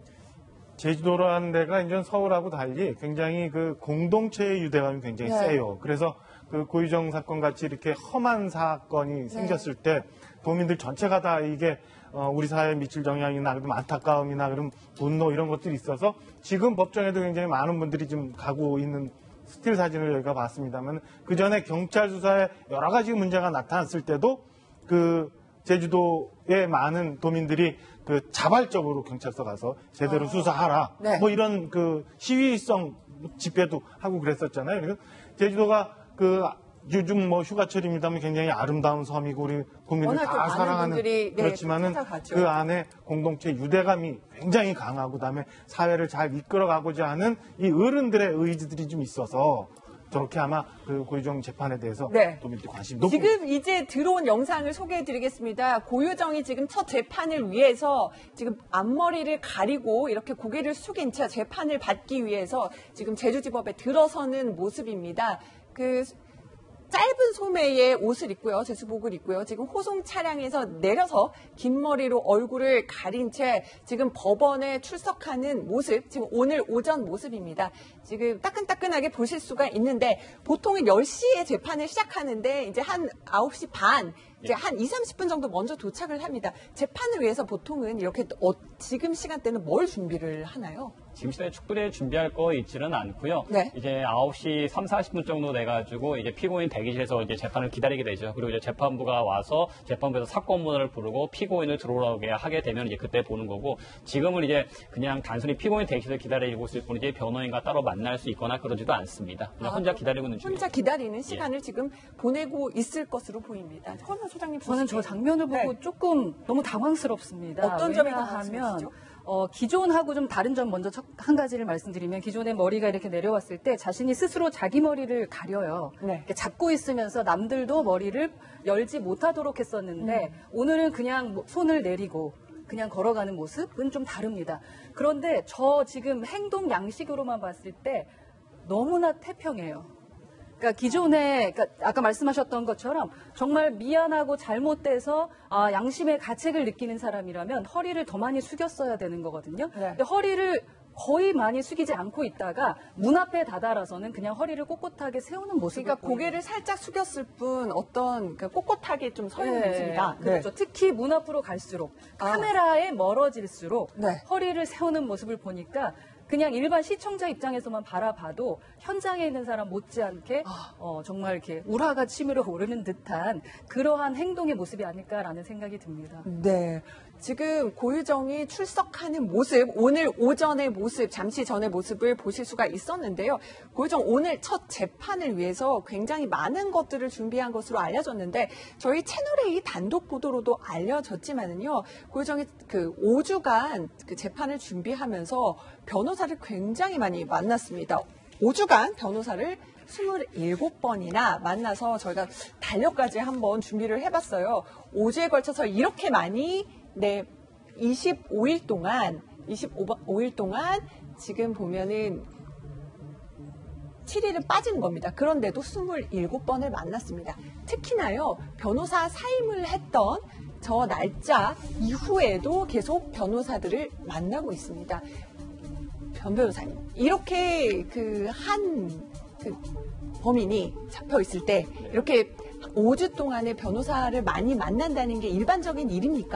제주도라는 데가 이제 서울하고 달리 굉장히 그 공동체의 유대감이 굉장히 네. 세요. 그래서 그 고유정 사건 같이 이렇게 험한 사건이 생겼을 때 도민들 전체가 다 이게 어, 우리 사회에 미칠 영향이나 그럼 안타까움이나 그럼 분노 이런 것들이 있어서 지금 법정에도 굉장히 많은 분들이 지금 가고 있는 스틸 사진을 저희가 봤습니다만 그 전에 경찰 수사에 여러 가지 문제가 나타났을 때도 그 제주도의 많은 도민들이 그 자발적으로 경찰서 가서 제대로 아, 수사하라 네. 뭐 이런 그 시위성 집회도 하고 그랬었잖아요. 그래서 제주도가 그 요즘 뭐 휴가철입니다만 굉장히 아름다운 섬이고 우리 국민들 워낙 또 다 많은 사랑하는 분들이, 네, 그렇지만은 찾아가죠. 그 안에 공동체 유대감이 굉장히 강하고 그다음에 사회를 잘 이끌어가고자 하는 이 어른들의 의지들이 좀 있어서 저렇게 아마 그 고유정 재판에 대해서 네. 도민들이 관심이 높고 지금 이제 들어온 영상을 소개해드리겠습니다. 고유정이 지금 첫 재판을 위해서 지금 앞머리를 가리고 이렇게 고개를 숙인 채 재판을 받기 위해서 지금 제주지법에 들어서는 모습입니다. 그 짧은 소매의 옷을 입고요. 제수복을 입고요. 지금 호송 차량에서 내려서 긴 머리로 얼굴을 가린 채 지금 법원에 출석하는 모습, 지금 오늘 오전 모습입니다. 지금 따끈따끈하게 보실 수가 있는데 보통은 열 시에 재판을 시작하는데 이제 한 아홉 시 반, 이제 한 이삼십 분 정도 먼저 도착을 합니다. 재판을 위해서 보통은 이렇게 어, 지금 시간대는 뭘 준비를 하나요? 지금 시대에 축구대 준비할 거 있지는 않고요. 네. 이제 아홉 시 삼, 사십 분 정도 돼가지고 이제 피고인 대기실에서 이제 재판을 기다리게 되죠. 그리고 이제 재판부가 와서 재판부에서 사건문을 부르고 피고인을 들어오게 하게 되면 이제 그때 보는 거고, 지금은 이제 그냥 단순히 피고인 대기실에서 기다리고 있을 뿐이지 변호인과 따로 만날 수 있거나 그러지도 않습니다. 그냥 아, 혼자 기다리고 있는 중이에요. 혼자 기다리는 시간을 예. 지금 보내고 있을 것으로 보입니다. 허나 소장님, 저는 저 장면을 보고 네. 조금 너무 당황스럽습니다. 어떤 점이 왜냐하면 어, 기존하고 좀 다른 점 먼저 첫, 한 가지를 말씀드리면, 기존에 머리가 이렇게 내려왔을 때 자신이 스스로 자기 머리를 가려요. 네. 이렇게 잡고 있으면서 남들도 머리를 열지 못하도록 했었는데 음. 오늘은 그냥 손을 내리고 그냥 걸어가는 모습은 좀 다릅니다. 그런데 저 지금 행동 양식으로만 봤을 때 너무나 태평해요. 그러니까 기존에, 그러니까 아까 말씀하셨던 것처럼 정말 미안하고 잘못돼서 아, 양심의 가책을 느끼는 사람이라면 허리를 더 많이 숙였어야 되는 거거든요. 네. 근데 허리를 거의 많이 숙이지 않고 있다가 문 앞에 다다라서는 그냥 허리를 꼿꼿하게 세우는 모습을. 그러니까 고개를 살짝 숙였을 뿐 어떤 그 꼿꼿하게 좀 서 있는 네, 모습이다. 그렇죠. 네. 특히 문 앞으로 갈수록 아. 카메라에 멀어질수록 네. 허리를 세우는 모습을 보니까 그냥 일반 시청자 입장에서만 바라봐도 현장에 있는 사람 못지않게 어, 정말 이렇게 우라가 치밀어 오르는 듯한 그러한 행동의 모습이 아닐까라는 생각이 듭니다. 네. 지금 고유정이 출석하는 모습, 오늘 오전의 모습, 잠시 전의 모습을 보실 수가 있었는데요. 고유정 오늘 첫 재판을 위해서 굉장히 많은 것들을 준비한 것으로 알려졌는데, 저희 채널A 단독 보도로도 알려졌지만은요, 고유정이 그 오 주간 그 재판을 준비하면서 변호사를 굉장히 많이 만났습니다. 오 주간 변호사를 스물일곱 번이나 만나서 저희가 달력까지 한번 준비를 해봤어요. 오 주에 걸쳐서 이렇게 많이 네, 이십오 일 동안, 이십오 일 동안 지금 보면은 칠 일은 빠진 겁니다. 그런데도 스물일곱 번을 만났습니다. 특히나요, 변호사 사임을 했던 저 날짜 이후에도 계속 변호사들을 만나고 있습니다. 변 변호사님, 이렇게 그 한 그 범인이 잡혀 있을 때 이렇게 오 주 동안의 변호사를 많이 만난다는 게 일반적인 일입니까?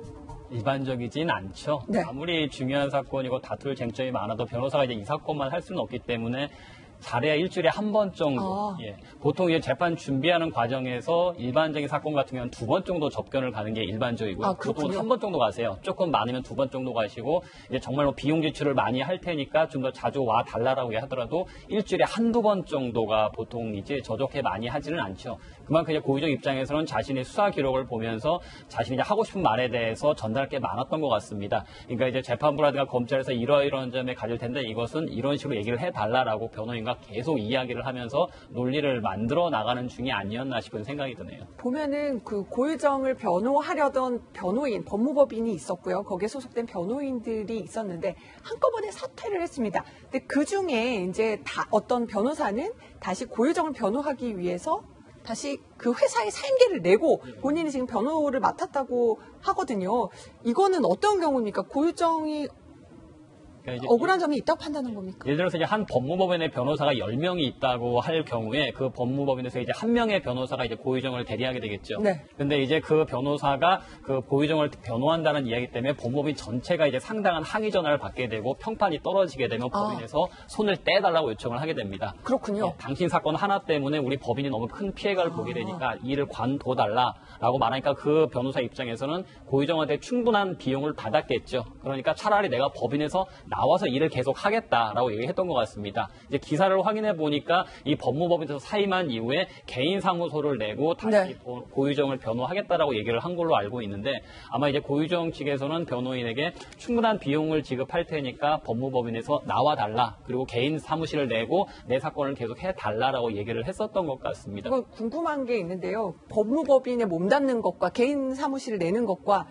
일반적이진 않죠. 네. 아무리 중요한 사건이고 다툴 쟁점이 많아도 변호사가 이제 이 사건만 할 수는 없기 때문에 잘해야 일주일에 한 번 정도. 아. 예. 보통 이제 재판 준비하는 과정에서 일반적인 사건 같은 경우는 두 번 정도 접견을 가는 게 일반적이고요. 아, 보통 한 번 정도 가세요. 조금 많으면 두 번 정도 가시고, 이제 정말 뭐 비용 지출을 많이 할 테니까 좀 더 자주 와 달라라고 하더라도 일주일에 한두 번 정도가 보통 이제 저렇게 많이 하지는 않죠. 그만큼 이제 고유정 입장에서는 자신의 수사 기록을 보면서 자신이 이제 하고 싶은 말에 대해서 전달할 게 많았던 것 같습니다. 그러니까 이제 재판부라든가 검찰에서 이러이러한 점에 가질 텐데 이것은 이런 식으로 얘기를 해달라라고 변호인과 계속 이야기를 하면서 논리를 만들어 나가는 중이 아니었나 싶은 생각이 드네요. 보면은 그 고유정을 변호하려던 변호인, 법무법인이 있었고요. 거기에 소속된 변호인들이 있었는데 한꺼번에 사퇴를 했습니다. 근데 그 중에 이제 다 어떤 변호사는 다시 고유정을 변호하기 위해서 다시 그 회사에 사임계를 내고 본인이 지금 변호를 맡았다고 하거든요. 이거는 어떤 경우입니까? 고유정이 그러니까 억울한 점이 있다고 판단한 겁니까? 예를 들어서 이제 한 법무법인의 변호사가 열 명이 있다고 할 경우에 그 법무법인에서 이제 한 명의 변호사가 이제 고유정을 대리하게 되겠죠. 네. 근데 이제 그 변호사가 그 고유정을 변호한다는 이야기 때문에 법무법인 전체가 이제 상당한 항의 전화를 받게 되고 평판이 떨어지게 되면 법인에서 아. 손을 떼달라고 요청을 하게 됩니다. 그렇군요. 예, 당신 사건 하나 때문에 우리 법인이 너무 큰 피해가를 아. 보게 되니까 이 일을 관둬달라라고 말하니까 그 변호사 입장에서는 고유정한테 충분한 비용을 받았겠죠. 그러니까 차라리 내가 법인에서 나와서 일을 계속 하겠다라고 얘기했던 것 같습니다. 이제 기사를 확인해 보니까 이 법무법인에서 사임한 이후에 개인 사무소를 내고 다시 네. 고유정을 변호하겠다라고 얘기를 한 걸로 알고 있는데, 아마 이제 고유정 측에서는 변호인에게 충분한 비용을 지급할 테니까 법무법인에서 나와 달라, 그리고 개인 사무실을 내고 내 사건을 계속 해 달라라고 얘기를 했었던 것 같습니다. 궁금한 게 있는데요. 법무법인에 몸담는 것과 개인 사무실을 내는 것과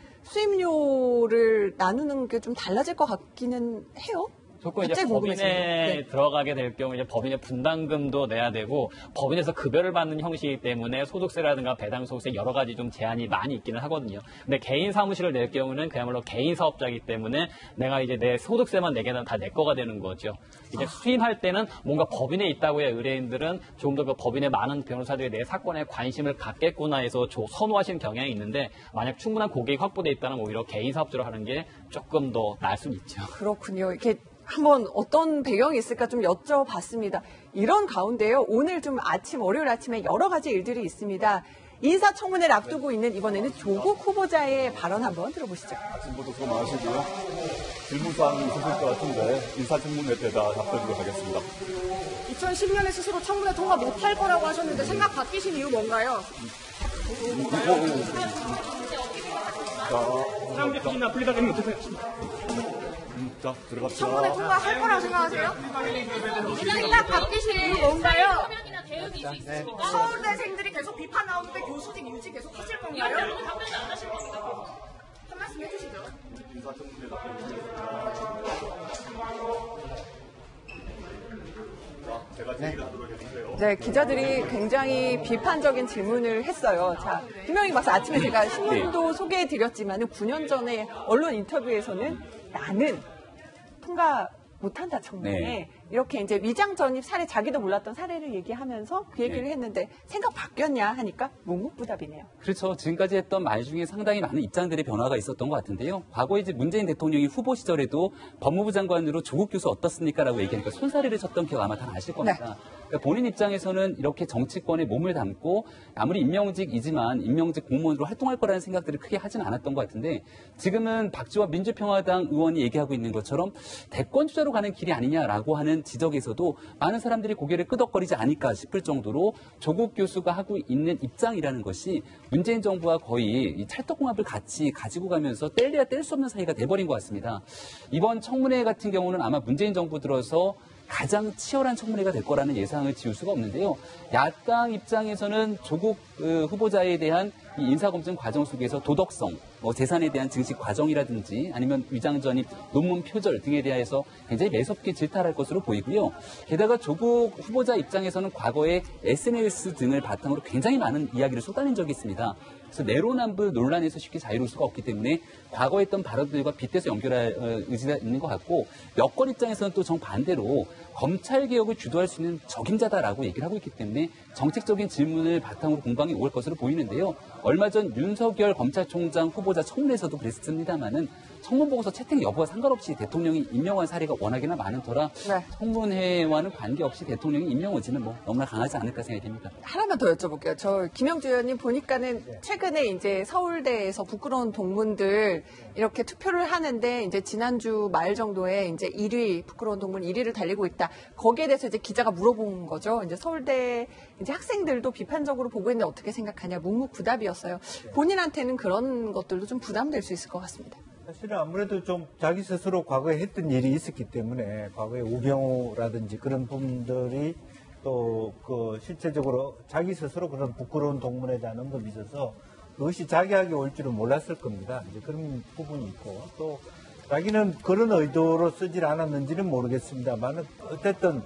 수임료를 나누는 게 좀 달라질 것 같기는 해요. 조금 이제 법인에 네. 들어가게 될 경우 이제 법인의 분담금도 내야 되고, 법인에서 급여를 받는 형식이기 때문에 소득세라든가 배당소득세 여러 가지 좀 제한이 많이 있기는 하거든요. 근데 개인 사무실을 낼 경우는 그야말로 개인 사업자이기 때문에 내가 이제 내 소득세만 내게 되면 다 내 거가 되는 거죠. 이제 아. 수임할 때는 뭔가 법인에 있다고 해야 의뢰인들은 좀 더 그 법인의 많은 변호사들이 내 사건에 관심을 갖겠구나 해서 선호하시는 경향이 있는데, 만약 충분한 고객이 확보돼 있다면 오히려 개인 사업자로 하는 게 조금 더 나을 수는 있죠. 그렇군요. 이렇게 한번 어떤 배경이 있을까 좀 여쭤봤습니다. 이런 가운데요, 오늘 좀 아침, 월요일 아침에 여러 가지 일들이 있습니다. 인사청문회를 앞두고 있는 이번에는 조국 후보자의 발언 한번 들어보시죠. 아침부터 수고 많으시고요. 질문사항이 있으실 것 같은데 인사청문회 때 다 답변드리도록 하겠습니다. 이천십 년에 스스로 청문회 통과 못할 거라고 하셨는데 생각 바뀌신 이유 뭔가요? 사람들끼리나 풀리다는 어떠세요? 자, 들어갑시다. 청문회 통과할 거라고 생각하세요? 생각 바뀌신 이유 뭔가요? 서울대생들이 계속 비판 나오는데 교수직 유지 계속 하실 건가요? 한 말씀 해주시죠. 네, 기자들이 굉장히 비판적인 질문을 했어요. 자, 김명희 박사, 아침에 제가 신문도 소개해드렸지만 구 년 전에 언론 인터뷰에서는 나는 통과 못한다 청문회 네. 이렇게 이제 위장 전입 사례, 자기도 몰랐던 사례를 얘기하면서 그 얘기를 네. 했는데 생각 바뀌었냐 하니까 묵묵부답이네요. 그렇죠. 지금까지 했던 말 중에 상당히 많은 입장들의 변화가 있었던 것 같은데요. 과거에 이제 문재인 대통령이 후보 시절에도 법무부 장관으로 조국 교수 어떻습니까라고 얘기하니까 손사래를 쳤던 기억 아마 다 아실 겁니다. 네. 그러니까 본인 입장에서는 이렇게 정치권에 몸을 담고 아무리 임명직이지만 임명직 공무원으로 활동할 거라는 생각들을 크게 하진 않았던 것 같은데 지금은 박지원 민주평화당 의원이 얘기하고 있는 것처럼 대권 주자로 가는 길이 아니냐라고 하는 지적에서도 많은 사람들이 고개를 끄덕거리지 않을까 싶을 정도로 조국 교수가 하고 있는 입장이라는 것이 문재인 정부와 거의 이 찰떡궁합을 같이 가지고 가면서 뗄래야 뗄 수 없는 사이가 돼버린 것 같습니다. 이번 청문회 같은 경우는 아마 문재인 정부 들어서 가장 치열한 청문회가 될 거라는 예상을 지울 수가 없는데요. 야당 입장에서는 조국 후보자에 대한 이 인사검증 과정 속에서 도덕성, 뭐 재산에 대한 증식 과정이라든지 아니면 위장 전입, 논문 표절 등에 대해서 굉장히 매섭게 질타할 것으로 보이고요. 게다가 조국 후보자 입장에서는 과거에 에스엔에스 등을 바탕으로 굉장히 많은 이야기를 쏟아낸 적이 있습니다. 그래서 내로남불 논란에서 쉽게 자유로울 수가 없기 때문에 과거에 했던 발언들과 빗대서 연결할 의지가 있는 것 같고 여권 입장에서는 또 정반대로 검찰개혁을 주도할 수 있는 적임자다라고 얘기를 하고 있기 때문에 정책적인 질문을 바탕으로 공방이 올 것으로 보이는데요. 얼마 전 윤석열 검찰총장 후보자 청문회에서도 그랬습니다마는 청문보고서 채택 여부와 상관없이 대통령이 임명한 사례가 워낙이나 많은 터라 네. 청문회와는 관계없이 대통령이 임명 의지는 뭐 너무나 강하지 않을까 생각이 됩니다. 하나만 더 여쭤볼게요. 저 김영주 의원님 보니까는 네. 최근에 이제 서울대에서 부끄러운 동문들 이렇게 투표를 하는데 이제 지난주 말 정도에 이제 일 위 부끄러운 동문 일 위를 달리고 있다. 거기에 대해서 이제 기자가 물어본 거죠. 이제 서울대 이제 학생들도 비판적으로 보고 있는데 어떻게 생각하냐 묵묵부답이었어요. 본인한테는 그런 것들도 좀 부담될 수 있을 것 같습니다. 사실은 아무래도 좀 자기 스스로 과거에 했던 일이 있었기 때문에 과거에 우병우라든지 그런 부분들이 또 그 실제적으로 자기 스스로 그런 부끄러운 동문에 대한 언급이 있어서 그것이 자기에게 올 줄은 몰랐을 겁니다. 이제 그런 부분이 있고 또 자기는 그런 의도로 쓰질 않았는지는 모르겠습니다만 어쨌든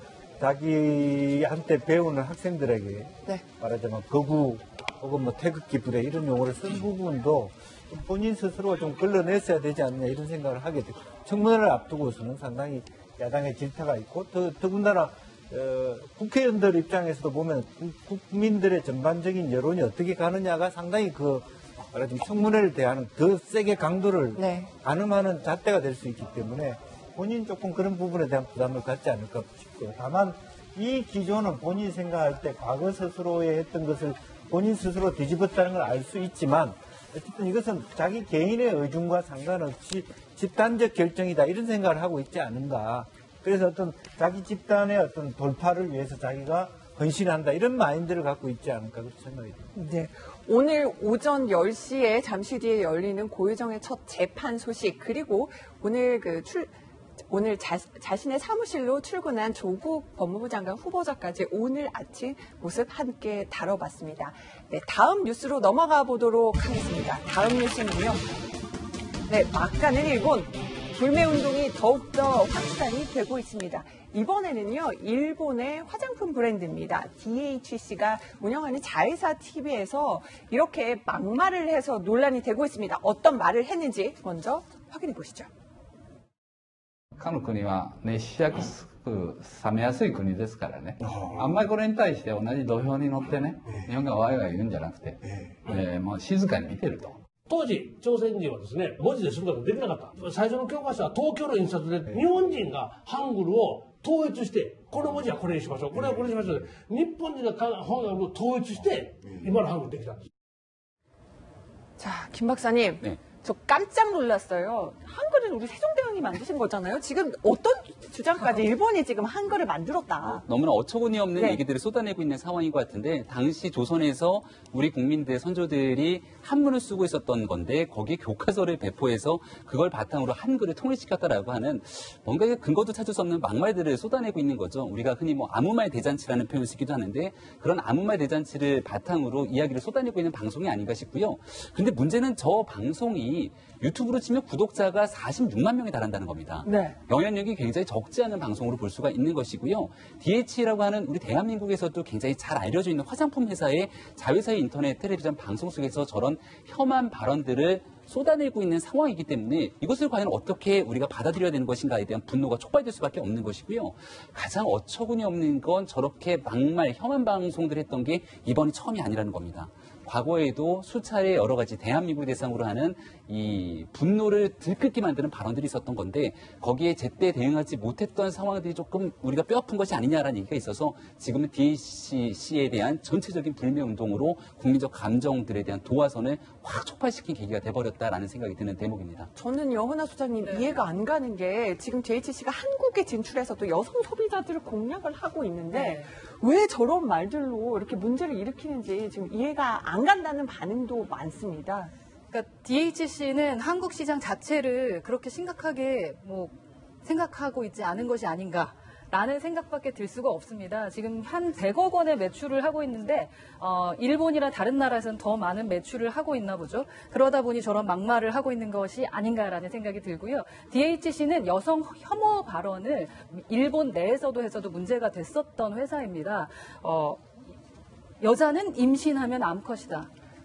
자기한테 배우는 학생들에게 네. 말하자면 거부 혹은 뭐 태극기 부대 이런 용어를 쓴 부분도 본인 스스로 좀 걸러냈어야 되지 않느냐 이런 생각을 하게 돼요. 청문회를 앞두고서는 상당히 야당의 질타가 있고 더, 더군다나 어, 국회의원들 입장에서도 보면 국민들의 전반적인 여론이 어떻게 가느냐가 상당히 그 말하자면 청문회를 대하는 더 세게 강도를 네. 가늠하는 잣대가 될 수 있기 때문에 본인 조금 그런 부분에 대한 부담을 갖지 않을까 싶고요. 다만 이 기조는 본인이 생각할 때 과거 스스로에 했던 것을 본인 스스로 뒤집었다는 걸 알 수 있지만 어쨌든 이것은 자기 개인의 의중과 상관없이 집단적 결정이다 이런 생각을 하고 있지 않은가. 그래서 어떤 자기 집단의 어떤 돌파를 위해서 자기가 헌신한다 이런 마인드를 갖고 있지 않을까 그렇게 생각이 듭니다. 네. 오늘 오전 열 시에 잠시 뒤에 열리는 고유정의 첫 재판 소식 그리고 오늘 그 출 오늘 자, 자신의 사무실로 출근한 조국 법무부 장관 후보자까지 오늘 아침 모습 함께 다뤄봤습니다. 네, 다음 뉴스로 넘어가 보도록 하겠습니다. 다음 뉴스는요. 네, 막가는 일본 불매운동이 더욱더 확산이 되고 있습니다. 이번에는요, 일본의 화장품 브랜드입니다. 디에이치씨가 운영하는 자회사 티비에서 이렇게 막말을 해서 논란이 되고 있습니다. 어떤 말을 했는지 먼저 확인해 보시죠. かの国は熱しやすく冷めやすい国ですからね、あんまりこれに対して同じ土俵に乗ってね、日本がワイワイ言うんじゃなくて、えー、もう静かに見てると。 当時、朝鮮人はですね、文字で刷ることができなかった。最初の教科書は東京の印刷で、日本人がハングルを統一して、この文字はこれにしましょう、これはこれにしましょう。日本人がハングルを統一して、今のハングルできたんです。 자, 김 박사님. 네. 저 깜짝 놀랐어요. 한글은 우리 세종대왕이 만드신 거잖아요. 지금 어떤 주장까지 일본이 지금 한글을 만들었다. 너무나 어처구니 없는 네. 얘기들을 쏟아내고 있는 상황인 것 같은데 당시 조선에서 우리 국민들 선조들이 한문을 쓰고 있었던 건데 거기에 교과서를 배포해서 그걸 바탕으로 한글을 통일시켰다라고 하는 뭔가 근거도 찾을 수 없는 막말들을 쏟아내고 있는 거죠. 우리가 흔히 뭐 아무말 대잔치라는 표현을 쓰기도 하는데 그런 아무말 대잔치를 바탕으로 이야기를 쏟아내고 있는 방송이 아닌가 싶고요. 근데 문제는 저 방송이 유튜브로 치면 구독자가 사십육만 명에 달한다는 겁니다. 네. 영향력이 굉장히 적지 않은 방송으로 볼 수가 있는 것이고요. 디에이치라고 하는 우리 대한민국에서도 굉장히 잘 알려져 있는 화장품 회사의 자회사의 인터넷, 텔레비전 방송 속에서 저런 혐한 발언들을 쏟아내고 있는 상황이기 때문에 이것을 과연 어떻게 우리가 받아들여야 되는 것인가에 대한 분노가 촉발될 수밖에 없는 것이고요. 가장 어처구니 없는 건 저렇게 막말, 혐한 방송들을 했던 게 이번이 처음이 아니라는 겁니다. 과거에도 수차례 여러 가지 대한민국을 대상으로 하는 이 분노를 들끓게 만드는 발언들이 있었던 건데 거기에 제때 대응하지 못했던 상황들이 조금 우리가 뼈아픈 것이 아니냐라는 얘기가 있어서 지금은 디에이치씨에 대한 전체적인 불매운동으로 국민적 감정들에 대한 도화선을 확 촉발시킨 계기가 돼버렸다라는 생각이 드는 대목입니다. 저는 여은하 소장님 네. 이해가 안 가는 게 지금 디에이치씨가 한국에 진출해서도 여성 소비자들을 공략을 하고 있는데 네. 왜 저런 말들로 이렇게 문제를 일으키는지 지금 이해가 안 간다는 반응도 많습니다. 그러니까 디에이치씨는 한국 시장 자체를 그렇게 심각하게 뭐 생각하고 있지 않은 것이 아닌가. 라는 생각밖에 들 수가 없습니다. 지금 한 백억 원의 매출을 하고 있는데 어, 일본이나 다른 나라에서는 더 많은 매출을 하고 있나 보죠. 그러다 보니 저런 막말을 하고 있는 것이 아닌가라는 생각이 들고요. 디에이치씨는 여성 혐오 발언을 일본 내에서도 해서도 문제가 됐었던 회사입니다. 어, 여자는 임신하면 암컷이다.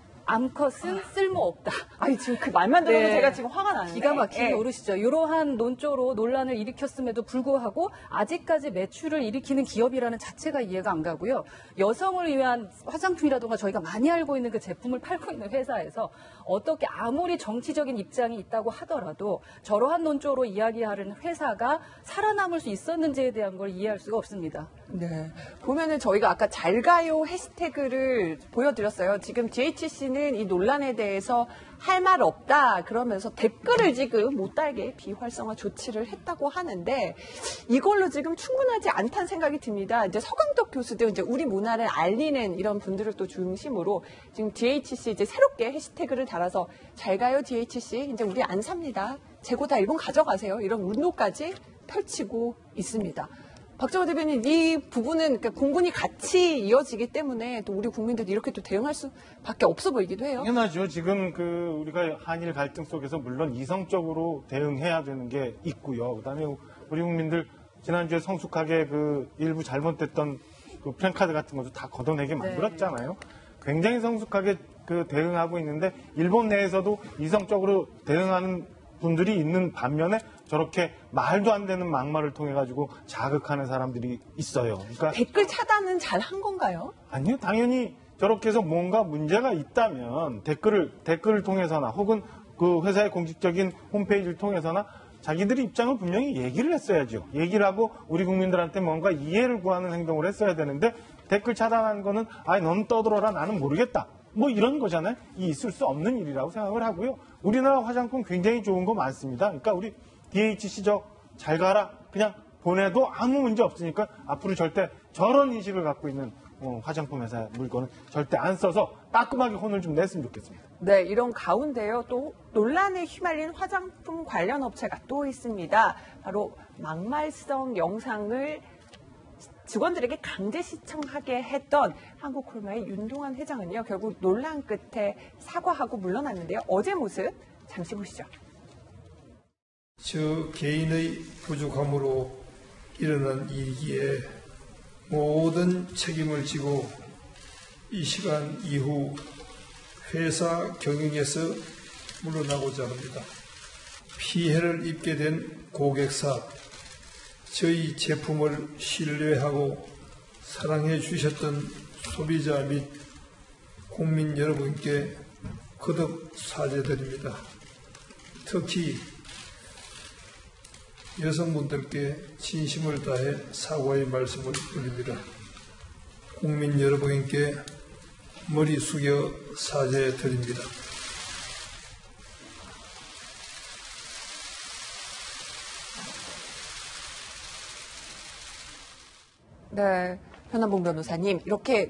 암컷은 쓸모없다. 아니, 지금 그 말만 들어도 네. 제가 지금 화가 나는데. 기가 막히게 네. 오르시죠. 이러한 논조로 논란을 일으켰음에도 불구하고 아직까지 매출을 일으키는 기업이라는 자체가 이해가 안 가고요. 여성을 위한 화장품이라든가 저희가 많이 알고 있는 그 제품을 팔고 있는 회사에서 어떻게 아무리 정치적인 입장이 있다고 하더라도 저러한 논조로 이야기하는 회사가 살아남을 수 있었는지에 대한 걸 이해할 수가 없습니다. 네. 보면은 저희가 아까 잘 가요 해시태그를 보여드렸어요. 지금 디에이치씨는 이 논란에 대해서 할 말 없다 그러면서 댓글을 지금 못 달게 비활성화 조치를 했다고 하는데 이걸로 지금 충분하지 않다는 생각이 듭니다. 이제 서강덕 교수도 이제 우리 문화를 알리는 이런 분들을 또 중심으로 지금 디에이치씨 이제 새롭게 해시태그를 달아서 잘 가요 디에이치씨 이제 우리 안 삽니다. 재고 다 일본 가져가세요. 이런 운동까지 펼치고 있습니다. 박정호 대변인, 이 부분은 그러니까 공분이 같이 이어지기 때문에 또 우리 국민들도 이렇게 또 대응할 수밖에 없어 보이기도 해요. 당연하죠. 지금 그 우리가 한일 갈등 속에서 물론 이성적으로 대응해야 되는 게 있고요. 그다음에 우리 국민들 지난주에 성숙하게 그 일부 잘못됐던 그 프랭카드 같은 것도 다 걷어내게 만들었잖아요. 네. 굉장히 성숙하게 그 대응하고 있는데 일본 내에서도 이성적으로 대응하는 분들이 있는 반면에 저렇게 말도 안 되는 막말을 통해 가지고 자극하는 사람들이 있어요. 그러니까 댓글 차단은 잘 한 건가요? 아니요, 당연히 저렇게 해서 뭔가 문제가 있다면 댓글을 댓글을 통해서나 혹은 그 회사의 공식적인 홈페이지를 통해서나 자기들의 입장을 분명히 얘기를 했어야죠. 얘기를 하고 우리 국민들한테 뭔가 이해를 구하는 행동을 했어야 되는데 댓글 차단한 거는 아이 넌 떠들어라 나는 모르겠다. 뭐 이런 거잖아요. 이 있을 수 없는 일이라고 생각을 하고요. 우리나라 화장품 굉장히 좋은 거 많습니다. 그러니까 우리 디에이치씨 저 잘 가라 그냥 보내도 아무 문제 없으니까 앞으로 절대 저런 인식을 갖고 있는 어, 화장품 회사 물건은 절대 안 써서 따끔하게 혼을 좀 냈으면 좋겠습니다. 네, 이런 가운데요. 또 논란에 휘말린 화장품 관련 업체가 또 있습니다. 바로 막말성 영상을 직원들에게 강제 시청하게 했던 한국콜마의 윤동환 회장은요. 결국 논란 끝에 사과하고 물러났는데요. 어제 모습 잠시 보시죠. 저 개인의 부족함으로 일어난 일이기에 모든 책임을 지고 이 시간 이후 회사 경영에서 물러나고자 합니다. 피해를 입게 된 고객사, 저희 제품을 신뢰하고 사랑해 주셨던 소비자 및 국민 여러분께 거듭 사죄드립니다. 특히 여성분들께 진심을 다해 사과의 말씀을 드립니다. 국민 여러분께 머리 숙여 사죄드립니다. 네, 현안봉 변호사님, 이렇게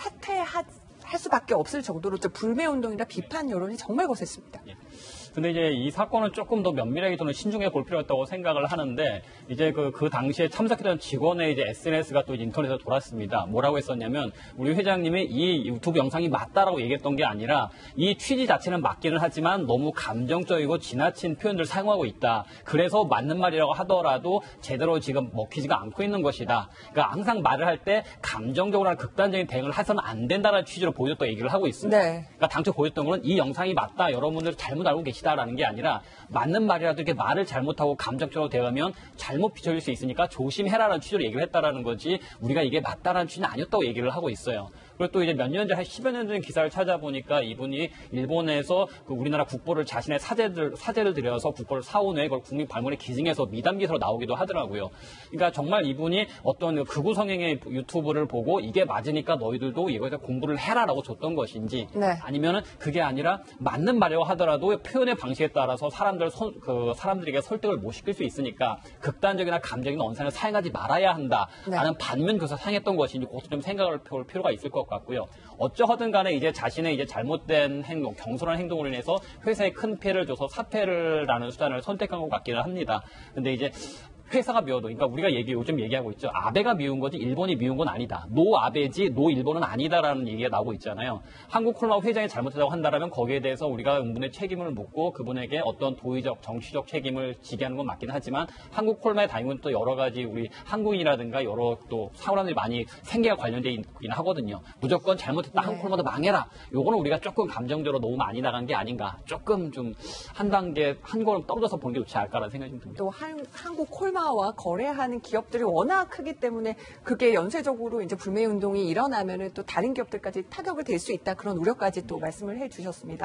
사퇴할 수밖에 없을 정도로 불매운동이나 비판 여론이 정말 거셌습니다. 근데 이제 이 사건은 조금 더 면밀하게 저는 신중해 볼 필요가 있다고 생각을 하는데, 이제 그, 그 당시에 참석했던 직원의 이제 에스엔에스가 또 인터넷에 돌았습니다. 뭐라고 했었냐면, 우리 회장님이 이 유튜브 영상이 맞다라고 얘기했던 게 아니라, 이 취지 자체는 맞기는 하지만 너무 감정적이고 지나친 표현들을 사용하고 있다. 그래서 맞는 말이라고 하더라도 제대로 지금 먹히지가 않고 있는 것이다. 그러니까 항상 말을 할 때 감정적으로나 극단적인 대응을 해서는 안 된다는 취지로 보여줬다고 얘기를 하고 있습니다. 네. 그러니까 당초 보였던 거는 이 영상이 맞다. 여러분들 잘못 알고 계시다. 라는 게 아니라 맞는 말이라도 이렇게 말을 잘못하고 감정적으로 대하면 잘못 비춰질 수 있으니까 조심해라라는 취지로 얘기를 했다라는 거지 우리가 이게 맞다라는 취지는 아니었다고 얘기를 하고 있어요. 그리고 또 이제 몇 년 전, 한 십여 년 전 기사를 찾아보니까 이분이 일본에서 그 우리나라 국보를 자신의 사제들, 사제를 들여서 국보를 사온 후에 그걸 국립 발문에 기증해서 미담 기사로 나오기도 하더라고요. 그러니까 정말 이분이 어떤 극우 성향의 유튜브를 보고 이게 맞으니까 너희들도 이거에서 공부를 해라라고 줬던 것인지 네. 아니면은 그게 아니라 맞는 말이라고 하더라도 표현의 방식에 따라서 사람들 선, 그 사람들에게 설득을 못 시킬 수 있으니까 극단적이나 감정적인 언상을 사용하지 말아야 한다라는 네. 반면 교사 사용했던 것인지 그것도 좀 생각을 볼 필요가 있을 것 같고요. 어쩌하든 간에 이제 자신의 이제 잘못된 행동, 경솔한 행동으로 인해서 회사에 큰 피해를 줘서 사퇴를 라는 수단을 선택한 것 같기는 합니다. 근데 이제 회사가 미워도, 그러니까 우리가 얘기, 요즘 얘기하고 있죠. 아베가 미운 거지 일본이 미운 건 아니다. 노 아베지 노 일본은 아니다라는 얘기가 나오고 있잖아요. 한국 콜마 회장이 잘못했다고 한다면 거기에 대해서 우리가 응분의 책임을 묻고 그분에게 어떤 도의적, 정치적 책임을 지게 하는 건 맞긴 하지만 한국 콜마에 다니면 또 여러 가지 우리 한국인이라든가 여러 또 사람들이 많이 생계가 관련돼 있긴 하거든요. 무조건 잘못했다. 네. 한국 콜마도 망해라. 요거는 우리가 조금 감정적으로 너무 많이 나간 게 아닌가. 조금 좀 한 단계, 한 걸음 떨어져서 보는 게 좋지 않을까라는 생각이 좀 듭니다. 또 한, 한국 콜마 와 거래하는 기업들이 워낙 크기 때문에 그게 연쇄적으로 이제 불매 운동이 일어나면은 또 다른 기업들까지 타격을 될 수 있다 그런 우려까지 또 말씀을 해주셨습니다.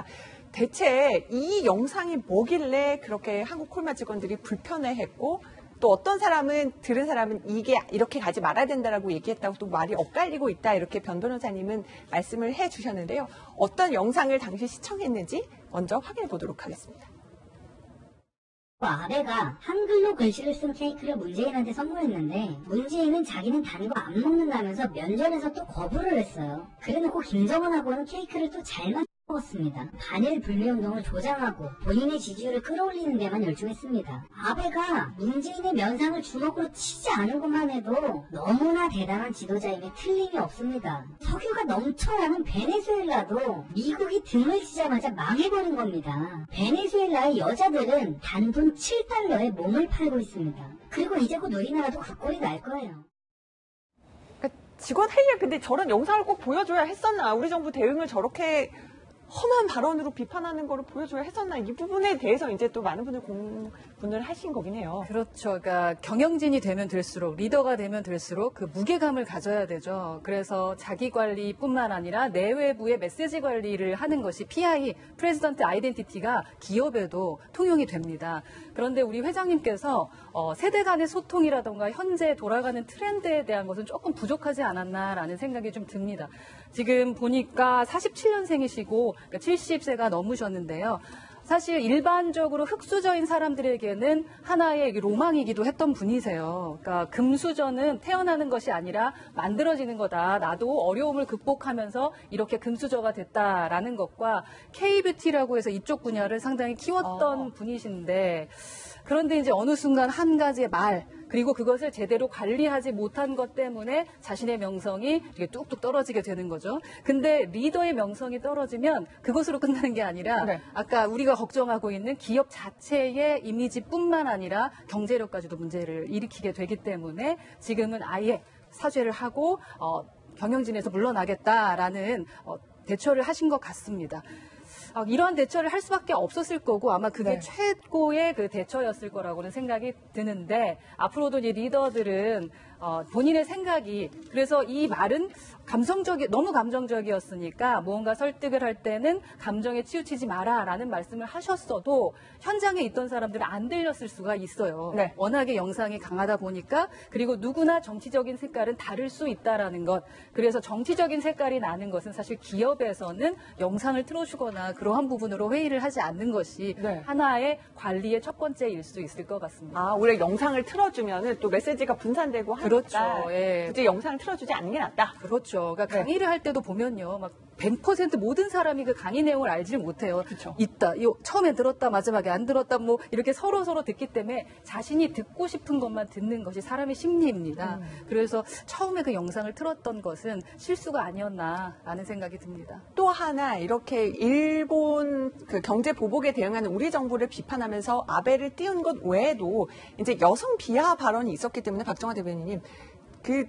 대체 이 영상이 뭐길래 그렇게 한국 콜마 직원들이 불편해했고 또 어떤 사람은 들은 사람은 이게 이렇게 가지 말아야 된다라고 얘기했다고 또 말이 엇갈리고 있다 이렇게 변 변호사님은 말씀을 해주셨는데요. 어떤 영상을 당시 시청했는지 먼저 확인해 보도록 하겠습니다. 아베가 한글로 글씨를 쓴 케이크를 문재인한테 선물했는데 문재인은 자기는 단 거 안 먹는다면서 면전에서 또 거부를 했어요. 그래놓고 김정은하고는 케이크를 또 잘 먹었습니다. 반일 불매운동을 조장하고 본인의 지지율을 끌어올리는 데만 열중했습니다. 아베가 문재인의 면상을 주먹으로 치지 않은 것만 해도 너무나 대단한 지도자임에 틀림이 없습니다. 석유가 넘쳐나는 베네수엘라도 미국이 등을 치자마자 망해버린 겁니다. 베네수엘라의 여자들은 단돈 칠 달러에 몸을 팔고 있습니다. 그리고 이제 곧 우리나라도 그 꼴이 날 거예요. 그러니까 직원 회의에 근데 저런 영상을 꼭 보여줘야 했었나? 우리 정부 대응을 저렇게 험한 발언으로 비판하는 거를 보여줘야 했었나? 이 부분에 대해서 이제 또 많은 분들 공분을 하신 거긴 해요. 그렇죠. 그러니까 경영진이 되면 될수록, 리더가 되면 될수록 그 무게감을 가져야 되죠. 그래서 자기 관리뿐만 아니라 내외부의 메시지 관리를 하는 것이 피아이, 프레지던트 아이덴티티가 기업에도 통용이 됩니다. 그런데 우리 회장님께서 어, 세대 간의 소통이라던가 현재 돌아가는 트렌드에 대한 것은 조금 부족하지 않았나라는 생각이 좀 듭니다. 지금 보니까 사십칠 년생이시고 그러니까 칠십 세가 넘으셨는데요. 사실 일반적으로 흑수저인 사람들에게는 하나의 로망이기도 했던 분이세요. 그러니까 금수저는 태어나는 것이 아니라 만들어지는 거다. 나도 어려움을 극복하면서 이렇게 금수저가 됐다라는 것과 K뷰티라고 해서 이쪽 분야를 상당히 키웠던 어. 분이신데 그런데 이제 어느 순간 한 가지의 말 그리고 그것을 제대로 관리하지 못한 것 때문에 자신의 명성이 이렇게 뚝뚝 떨어지게 되는 거죠. 근데 리더의 명성이 떨어지면 그것으로 끝나는 게 아니라 네. 아까 우리가 걱정하고 있는 기업 자체의 이미지뿐만 아니라 경제력까지도 문제를 일으키게 되기 때문에 지금은 아예 사죄를 하고 어, 경영진에서 물러나겠다라는 어, 대처를 하신 것 같습니다. 어, 이러한 대처를 할 수밖에 없었을 거고 아마 그게 네. 최고의 그 대처였을 거라고는 생각이 드는데 앞으로도 이제 리더들은 어, 본인의 생각이 그래서 이 말은 감성적이 너무 감정적이었으니까 무언가 설득을 할 때는 감정에 치우치지 마라라는 말씀을 하셨어도 현장에 있던 사람들은 안 들렸을 수가 있어요. 네. 워낙에 영상이 강하다 보니까 그리고 누구나 정치적인 색깔은 다를 수 있다라는 것. 그래서 정치적인 색깔이 나는 것은 사실 기업에서는 영상을 틀어주거나 그러한 부분으로 회의를 하지 않는 것이 네. 하나의 관리의 첫 번째일 수 있을 것 같습니다. 아, 오히려 영상을 틀어주면은 또 메시지가 분산되고 하니까 그렇죠. 예. 굳이 영상을 틀어주지 않는 게 낫다. 그렇죠. 그러니까 네. 강의를 할 때도 보면요, 막 백 퍼센트 모든 사람이 그 강의 내용을 알지 못해요. 그렇죠. 있다. 이 처음에 들었다, 마지막에 안 들었다, 뭐 이렇게 서로 서로 듣기 때문에 자신이 듣고 싶은 것만 듣는 것이 사람의 심리입니다. 음. 그래서 처음에 그 영상을 틀었던 것은 실수가 아니었나라는 생각이 듭니다. 또 하나 이렇게 일본 그 경제 보복에 대응하는 우리 정부를 비판하면서 아베를 띄운 것 외에도 이제 여성 비하 발언이 있었기 때문에 박정화 대변인님 그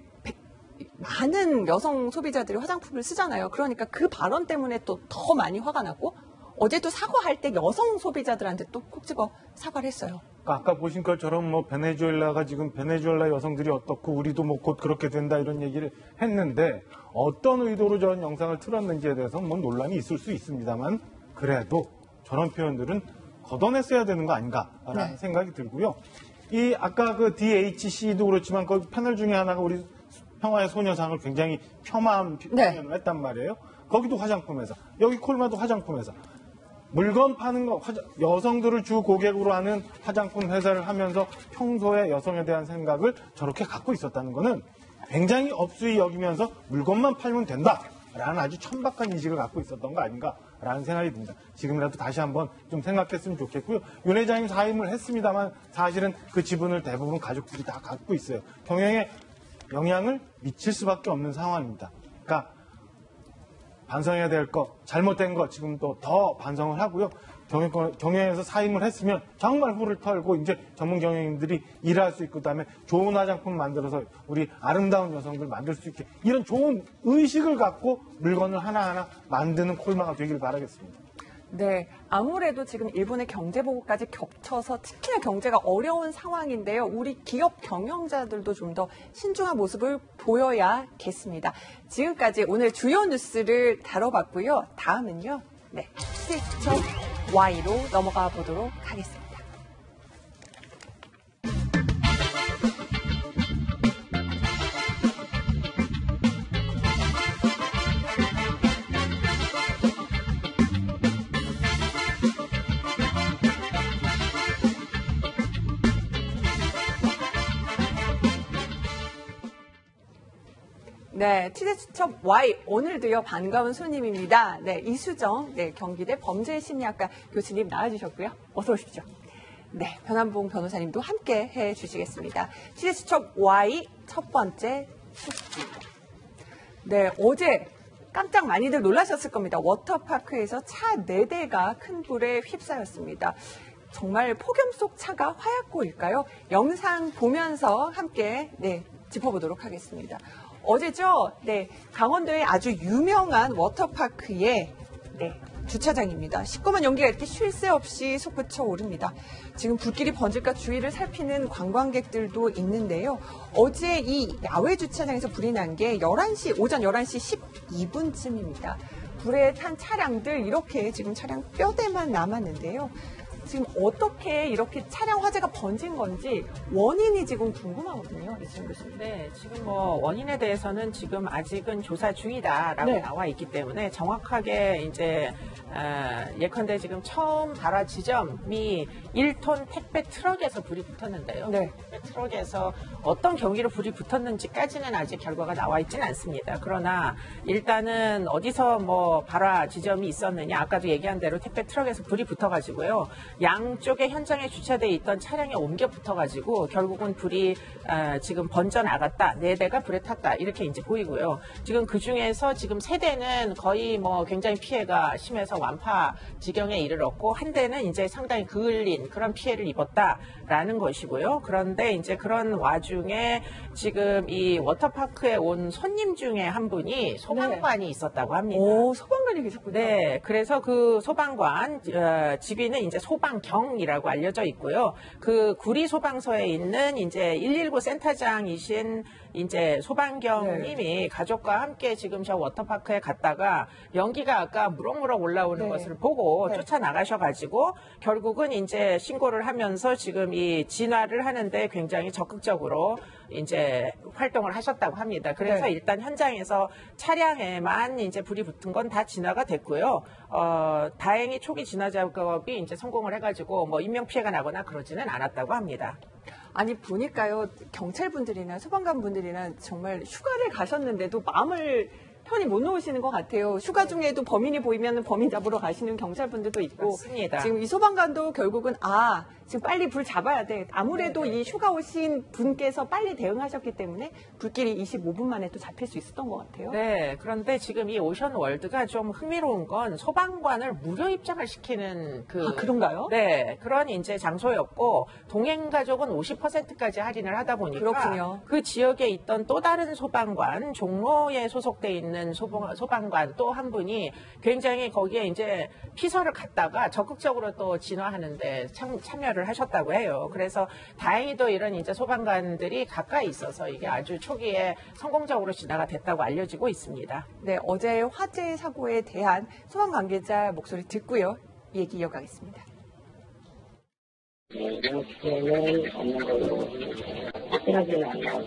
많은 여성 소비자들이 화장품을 쓰잖아요. 그러니까 그 발언 때문에 또 더 많이 화가 났고 어제도 사과할 때 여성 소비자들한테 또 콕 집어 사과를 했어요. 그러니까 아까 보신 것처럼 뭐 베네수엘라가 지금 베네수엘라 여성들이 어떻고 우리도 뭐 곧 그렇게 된다 이런 얘기를 했는데 어떤 의도로 저런 영상을 틀었는지에 대해서 뭐 논란이 있을 수 있습니다만 그래도 저런 표현들은 걷어냈어야 되는 거 아닌가라는 네. 생각이 들고요. 이 아까 그 디에이치씨도 그렇지만 그 패널 중에 하나가 우리 평화의 소녀상을 굉장히 폄하한 표현을 네. 했단 말이에요. 거기도 화장품회사, 여기 콜마도 화장품회사. 물건 파는 거, 화장, 여성들을 주 고객으로 하는 화장품 회사를 하면서 평소에 여성에 대한 생각을 저렇게 갖고 있었다는 거는 굉장히 업수히 여기면서 물건만 팔면 된다라는 아주 천박한 인식을 갖고 있었던 거 아닌가라는 생각이 듭니다. 지금이라도 다시 한번 좀 생각했으면 좋겠고요. 윤 회장님 사임을 했습니다만 사실은 그 지분을 대부분 가족들이 다 갖고 있어요. 경영에 영향을 미칠 수밖에 없는 상황입니다. 그러니까 반성해야 될 거, 잘못된 거 지금 또 더 반성을 하고요. 경영, 경영에서 사임을 했으면 정말 후를 털고 이제 전문 경영인들이 일할 수 있고 그다음에 좋은 화장품 만들어서 우리 아름다운 여성들 만들 수 있게 이런 좋은 의식을 갖고 물건을 하나하나 만드는 콜마가 되길 바라겠습니다. 네, 아무래도 지금 일본의 경제 보고까지 겹쳐서 특히나 경제가 어려운 상황인데요. 우리 기업 경영자들도 좀 더 신중한 모습을 보여야겠습니다. 지금까지 오늘 주요 뉴스를 다뤄봤고요. 다음은요. 네, 시청 Y로 넘어가 보도록 하겠습니다. 네, 티제수첩 Y 오늘도요 반가운 손님입니다. 네, 이수정 네, 경기대 범죄심리학과 교수님 나와주셨고요. 어서 오십시오. 네, 변한봉 변호사님도 함께 해주시겠습니다. 티제수첩 Y 첫 번째 소식. 네, 어제 깜짝 많이들 놀라셨을 겁니다. 워터파크에서 차 네 대가 큰 불에 휩싸였습니다. 정말 폭염 속 차가 화약고일까요? 영상 보면서 함께 네, 짚어보도록 하겠습니다. 어제죠, 네, 강원도의 아주 유명한 워터파크의 네, 주차장입니다. 시꺼먼 연기가 이렇게 쉴 새 없이 솟구쳐 오릅니다. 지금 불길이 번질까 주의를 살피는 관광객들도 있는데요. 어제 이 야외 주차장에서 불이 난 게 열한 시, 오전 열한 시 십이 분쯤입니다. 불에 탄 차량들 이렇게 지금 차량 뼈대만 남았는데요. 지금 어떻게 이렇게 차량 화재가 번진 건지 원인이 지금 궁금하거든요. 이승훈 교수님. 네, 지금 뭐 원인에 대해서는 지금 아직은 조사 중이다라고 네. 나와 있기 때문에 정확하게 이제 어, 예컨대 지금 처음 발화 지점이 일 톤 택배 트럭에서 불이 붙었는데요. 네. 택배 트럭에서 어떤 경위로 불이 붙었는지까지는 아직 결과가 나와 있지는 않습니다. 그러나 일단은 어디서 뭐 발화 지점이 있었느냐, 아까도 얘기한 대로 택배 트럭에서 불이 붙어가지고요. 양쪽에 현장에 주차돼 있던 차량에 옮겨 붙어가지고 결국은 불이 어, 지금 번져 나갔다, 네 대가 불에 탔다 이렇게 이제 보이고요. 지금 그 중에서 지금 세 대는 거의 뭐 굉장히 피해가 심해서 완파 지경에 이르렀고 한 대는 이제 상당히 그을린 그런 피해를 입었다라는 것이고요. 그런데 이제 그런 와중에 지금 이 워터파크에 온 손님 중에 한 분이 소방관이 네. 있었다고 합니다. 오, 소방관이 계셨군요. 네, 그래서 그 소방관 어, 직위는 이제 소방 소방경이라고 알려져 있고요. 그 구리 소방서에 있는 이제 일일구 센터장이신 이제 소방경님이 네. 가족과 함께 지금 저 워터파크에 갔다가 연기가 아까 무럭무럭 올라오는 네. 것을 보고 네. 쫓아나가셔가지고 결국은 이제 신고를 하면서 지금 이 진화를 하는데 굉장히 적극적으로 이제 활동을 하셨다고 합니다. 그래서 네. 일단 현장에서 차량에만 이제 불이 붙은 건 다 진화가 됐고요. 어, 다행히 초기 진화 작업이 이제 성공을 해가지고 뭐 인명 피해가 나거나 그러지는 않았다고 합니다. 아니 보니까요 경찰분들이나 소방관분들이나 정말 휴가를 가셨는데도 마음을 편히 못 놓으시는 것 같아요. 휴가 중에도 범인이 보이면 범인 잡으러 가시는 경찰분들도 있고 맞습니다. 지금 이 소방관도 결국은 아 지금 빨리 불 잡아야 돼. 아무래도 네네. 이 휴가 오신 분께서 빨리 대응하셨기 때문에 불길이 이십오 분 만에 또 잡힐 수 있었던 것 같아요. 네. 그런데 지금 이 오션월드가 좀 흥미로운 건 소방관을 무료 입장을 시키는 그 아, 그런가요? 네. 그런 이제 장소였고 동행 가족은 오십 퍼센트까지 할인을 하다 보니까 그렇군요. 그 지역에 있던 또 다른 소방관 종로에 소속돼 있는 소방, 소방관 또 한 분이 굉장히 거기에 이제 피서를 갔다가 적극적으로 또 진화하는데 참, 참여를 하셨다고 해요. 그래서 다행히도 이런 이제 소방관들이 가까이 있어서 이게 아주 초기에 성공적으로 진화가 됐다고 알려지고 있습니다. 네, 어제 화재 사고에 대한 소방 관계자 목소리 듣고요. 얘기 이어가겠습니다. 인명 피해는 없는 걸로 확실하지는 않나요?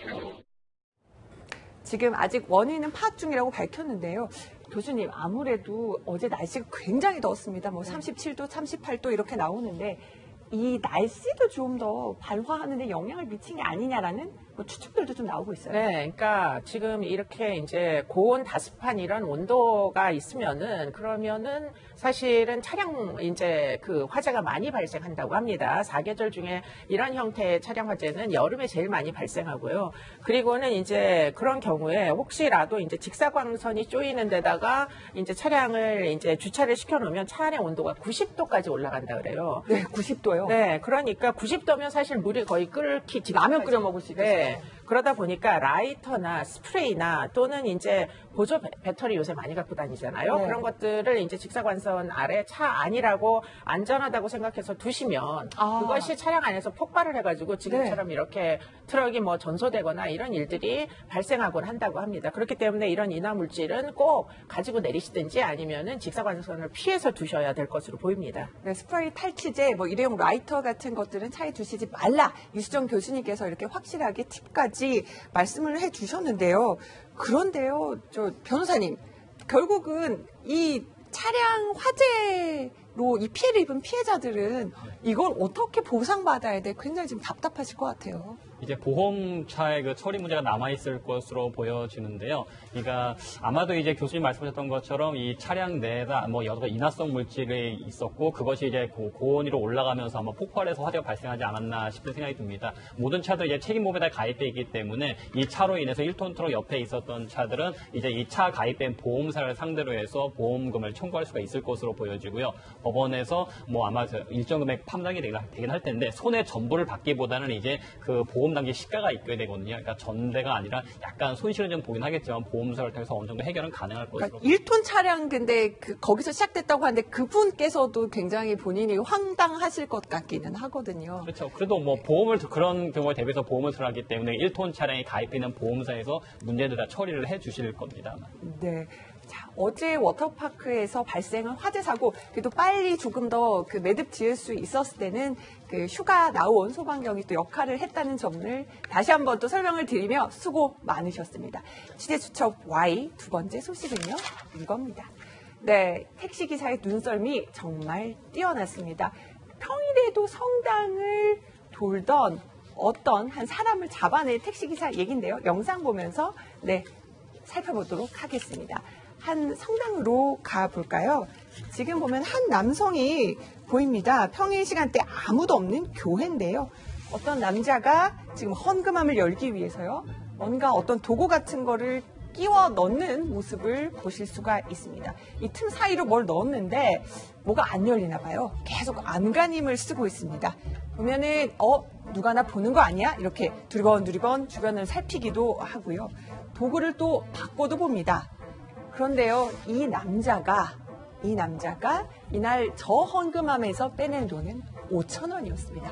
지금 아직 원인은 파악 중이라고 밝혔는데요. 교수님, 아무래도 어제 날씨가 굉장히 더웠습니다. 뭐 삼십칠 도, 삼십팔 도 이렇게 나오는데 이 날씨도 좀 더 발화하는 데 영향을 미친 게 아니냐라는 뭐 추측들도 좀 나오고 있어요. 네, 그러니까 지금 이렇게 이제 고온 다습한 이런 온도가 있으면은 그러면은 사실은 차량 이제 그 화재가 많이 발생한다고 합니다. 사계절 중에 이런 형태의 차량 화재는 여름에 제일 많이 발생하고요. 그리고는 이제 그런 경우에 혹시라도 이제 직사광선이 쪼이는 데다가 이제 차량을 이제 주차를 시켜놓으면 차 안의 온도가 구십 도까지 올라간다 그래요. 네, 구십 도요. 네, 그러니까 구십 도면 사실 물이 거의 끓기 직 라면 끓여 먹을 수 있겠어요. 네. 그러다 보니까 라이터나 스프레이나 또는 이제 보조 배터리 요새 많이 갖고 다니잖아요. 네. 그런 것들을 이제 직사광선 아래 차 안이라고 안전하다고 생각해서 두시면 아. 그것이 차량 안에서 폭발을 해가지고 지금처럼 네. 이렇게 트럭이 뭐 전소되거나 이런 일들이 발생하곤 한다고 합니다. 그렇기 때문에 이런 인화 물질은 꼭 가지고 내리시든지 아니면은 직사광선을 피해서 두셔야 될 것으로 보입니다. 네, 스프레이 탈취제, 뭐 일회용 라이터 같은 것들은 차에 두시지 말라. 이수정 교수님께서 이렇게 확실하게 팁까지 말씀을 해주셨는데요. 그런데요, 저 변호사님, 결국은 이 차량 화재로 이 피해를 입은 피해자들은 이걸 어떻게 보상받아야 돼? 굉장히 지금 답답하실 것 같아요. 이제 보험차의 그 처리 문제가 남아있을 것으로 보여지는데요. 그러니까 아마도 이제 교수님 말씀하셨던 것처럼 이 차량 내에다 뭐 여러 가지 인화성 물질이 있었고 그것이 이제 고온 위로 올라가면서 아마 폭발해서 화재가 발생하지 않았나 싶은 생각이 듭니다. 모든 차들이 이제 책임보험에다 가입돼 있기 때문에 이 차로 인해서 일 톤 트럭 옆에 있었던 차들은 이제 이 차 가입된 보험사를 상대로 해서 보험금을 청구할 수가 있을 것으로 보여지고요. 법원에서 뭐 아마 일정 금액 판단이 되긴 할 텐데 손해 전부를 받기보다는 이제 그 보험 단계 시가가 있게 되거든요. 그러니까 전대가 아니라 약간 손실은 좀 보긴 하겠지만 보험사를 통해서 어느 정도 해결은 가능할 것으로. 그러니까 일 톤 차량 근데 그 거기서 시작됐다고 하는데 그분께서도 굉장히 본인이 황당하실 것 같기는 하거든요. 그렇죠. 그래도 뭐 보험을 그런 경우에 대비해서 보험을 들어가기 때문에 일 톤 차량이 가입해 있는 보험사에서 문제들 다 처리를 해 주실 겁니다. 네. 자, 어제 워터파크에서 발생한 화재 사고, 그래도 빨리 조금 더 그 매듭 지을 수 있었을 때는 그 휴가 나온 소방경이 또 역할을 했다는 점을 다시 한번 또 설명을 드리며 수고 많으셨습니다. 시대수첩 Y 두 번째 소식은요, 이겁니다. 네, 택시기사의 눈썰미 정말 뛰어났습니다. 평일에도 성당을 돌던 어떤 한 사람을 잡아낸 택시기사 얘긴데요. 영상 보면서 네 살펴보도록 하겠습니다. 한 성당으로 가볼까요? 지금 보면 한 남성이 보입니다. 평일 시간대 아무도 없는 교회인데요. 어떤 남자가 지금 헌금함을 열기 위해서요. 뭔가 어떤 도구 같은 거를 끼워 넣는 모습을 보실 수가 있습니다. 이 틈 사이로 뭘 넣었는데 뭐가 안 열리나 봐요. 계속 안간힘을 쓰고 있습니다. 보면은 어 누가 나 보는 거 아니야? 이렇게 두리번두리번 주변을 살피기도 하고요. 도구를 또 바꿔도 봅니다. 그런데요, 이 남자가 이 남자가 이날 저 헌금함에서 빼낸 돈은 오천 원이었습니다.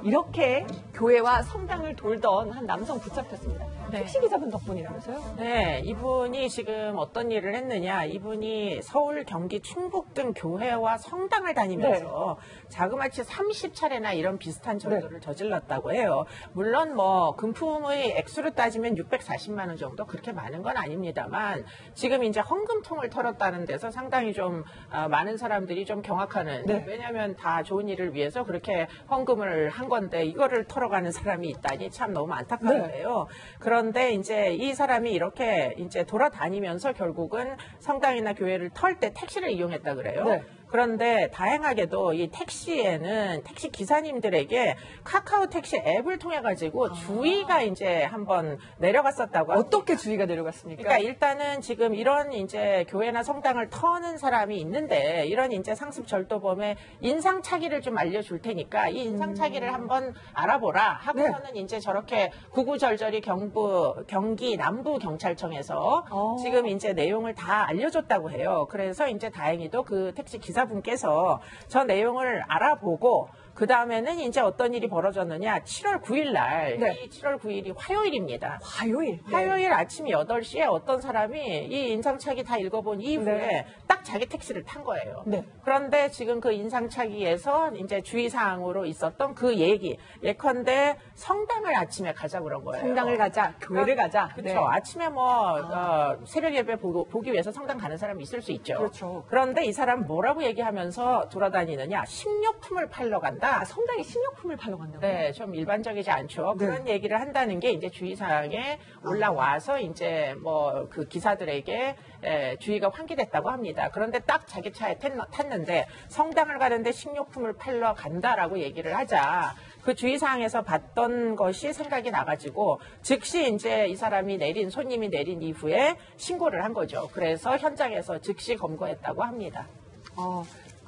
이렇게 교회와 성당을 돌던 한 남성 붙잡혔습니다. 네. 택시기사분 덕분이라면서요? 네, 이분이 지금 어떤 일을 했느냐. 이분이 서울, 경기, 충북 등 교회와 성당을 다니면서 네. 자그마치 삼십 차례나 이런 비슷한 절도를 네. 저질렀다고 해요. 물론 뭐 금품의 액수로 따지면 육백사십만 원 정도 그렇게 많은 건 아닙니다만 지금 이제 헌금통을 털었다는 데서 상당히 좀 어, 많은 사람들이 좀 경악하는 네. 왜냐하면 다 좋은 일을 위해서 그렇게 헌금을 한 건데 이거를 털어가는 사람이 있다니 참 너무 안타까워요. 네. 그런데 이제 이 사람이 이렇게 이제 돌아다니면서 결국은 성당이나 교회를 털 때 택시를 이용했다 그래요. 네. 그런데 다행하게도 이 택시에는 택시 기사님들에게 카카오 택시 앱을 통해 가지고 아. 주의가 이제 한번 내려갔었다고 합니다. 어떻게 주의가 내려갔습니까? 그러니까 일단은 지금 이런 이제 교회나 성당을 터는 사람이 있는데 이런 이제 상습 절도범의 인상착의를 좀 알려줄 테니까 이 인상착의를 음. 한번 알아보라 하고서는 네. 이제 저렇게 구구절절히 경부 경기 남부 경찰청에서 어. 지금 이제 내용을 다 알려줬다고 해요. 그래서 이제 다행히도 그 택시 기사 기사분께서 저 내용을 알아보고 그 다음에는 이제 어떤 일이 벌어졌느냐. 칠월 구일 날, 네. 이 칠월 구일이 화요일입니다. 화요일? 네. 화요일 아침 여덟 시에 어떤 사람이 이 인상착의 다 읽어본 이후에 네. 딱 자기 택시를 탄 거예요. 네. 그런데 지금 그 인상착의에서 이제 주의사항으로 있었던 그 얘기, 예컨대 성당을 아침에 가자 그런 거예요. 성당을 가자, 교회를 가자. 그렇죠. 네. 아침에 뭐 아. 어, 새벽 예배 보고, 보기 위해서 성당 가는 사람이 있을 수 있죠. 그렇죠. 그런데 이 사람 뭐라고 얘기하면서 돌아다니느냐. 식료품을 팔러 간다. 아, 성당에 식료품을 팔러 간다고요? 네, 좀 일반적이지 않죠. 네. 그런 얘기를 한다는 게 이제 주의사항에 올라와서 이제 뭐 그 기사들에게 에, 주의가 환기됐다고 합니다. 그런데 딱 자기 차에 탔는데 성당을 가는데 식료품을 팔러 간다라고 얘기를 하자. 그 주의사항에서 봤던 것이 생각이 나가지고 즉시 이제 이 사람이 내린 손님이 내린 이후에 신고를 한 거죠. 그래서 현장에서 즉시 검거했다고 합니다. 어.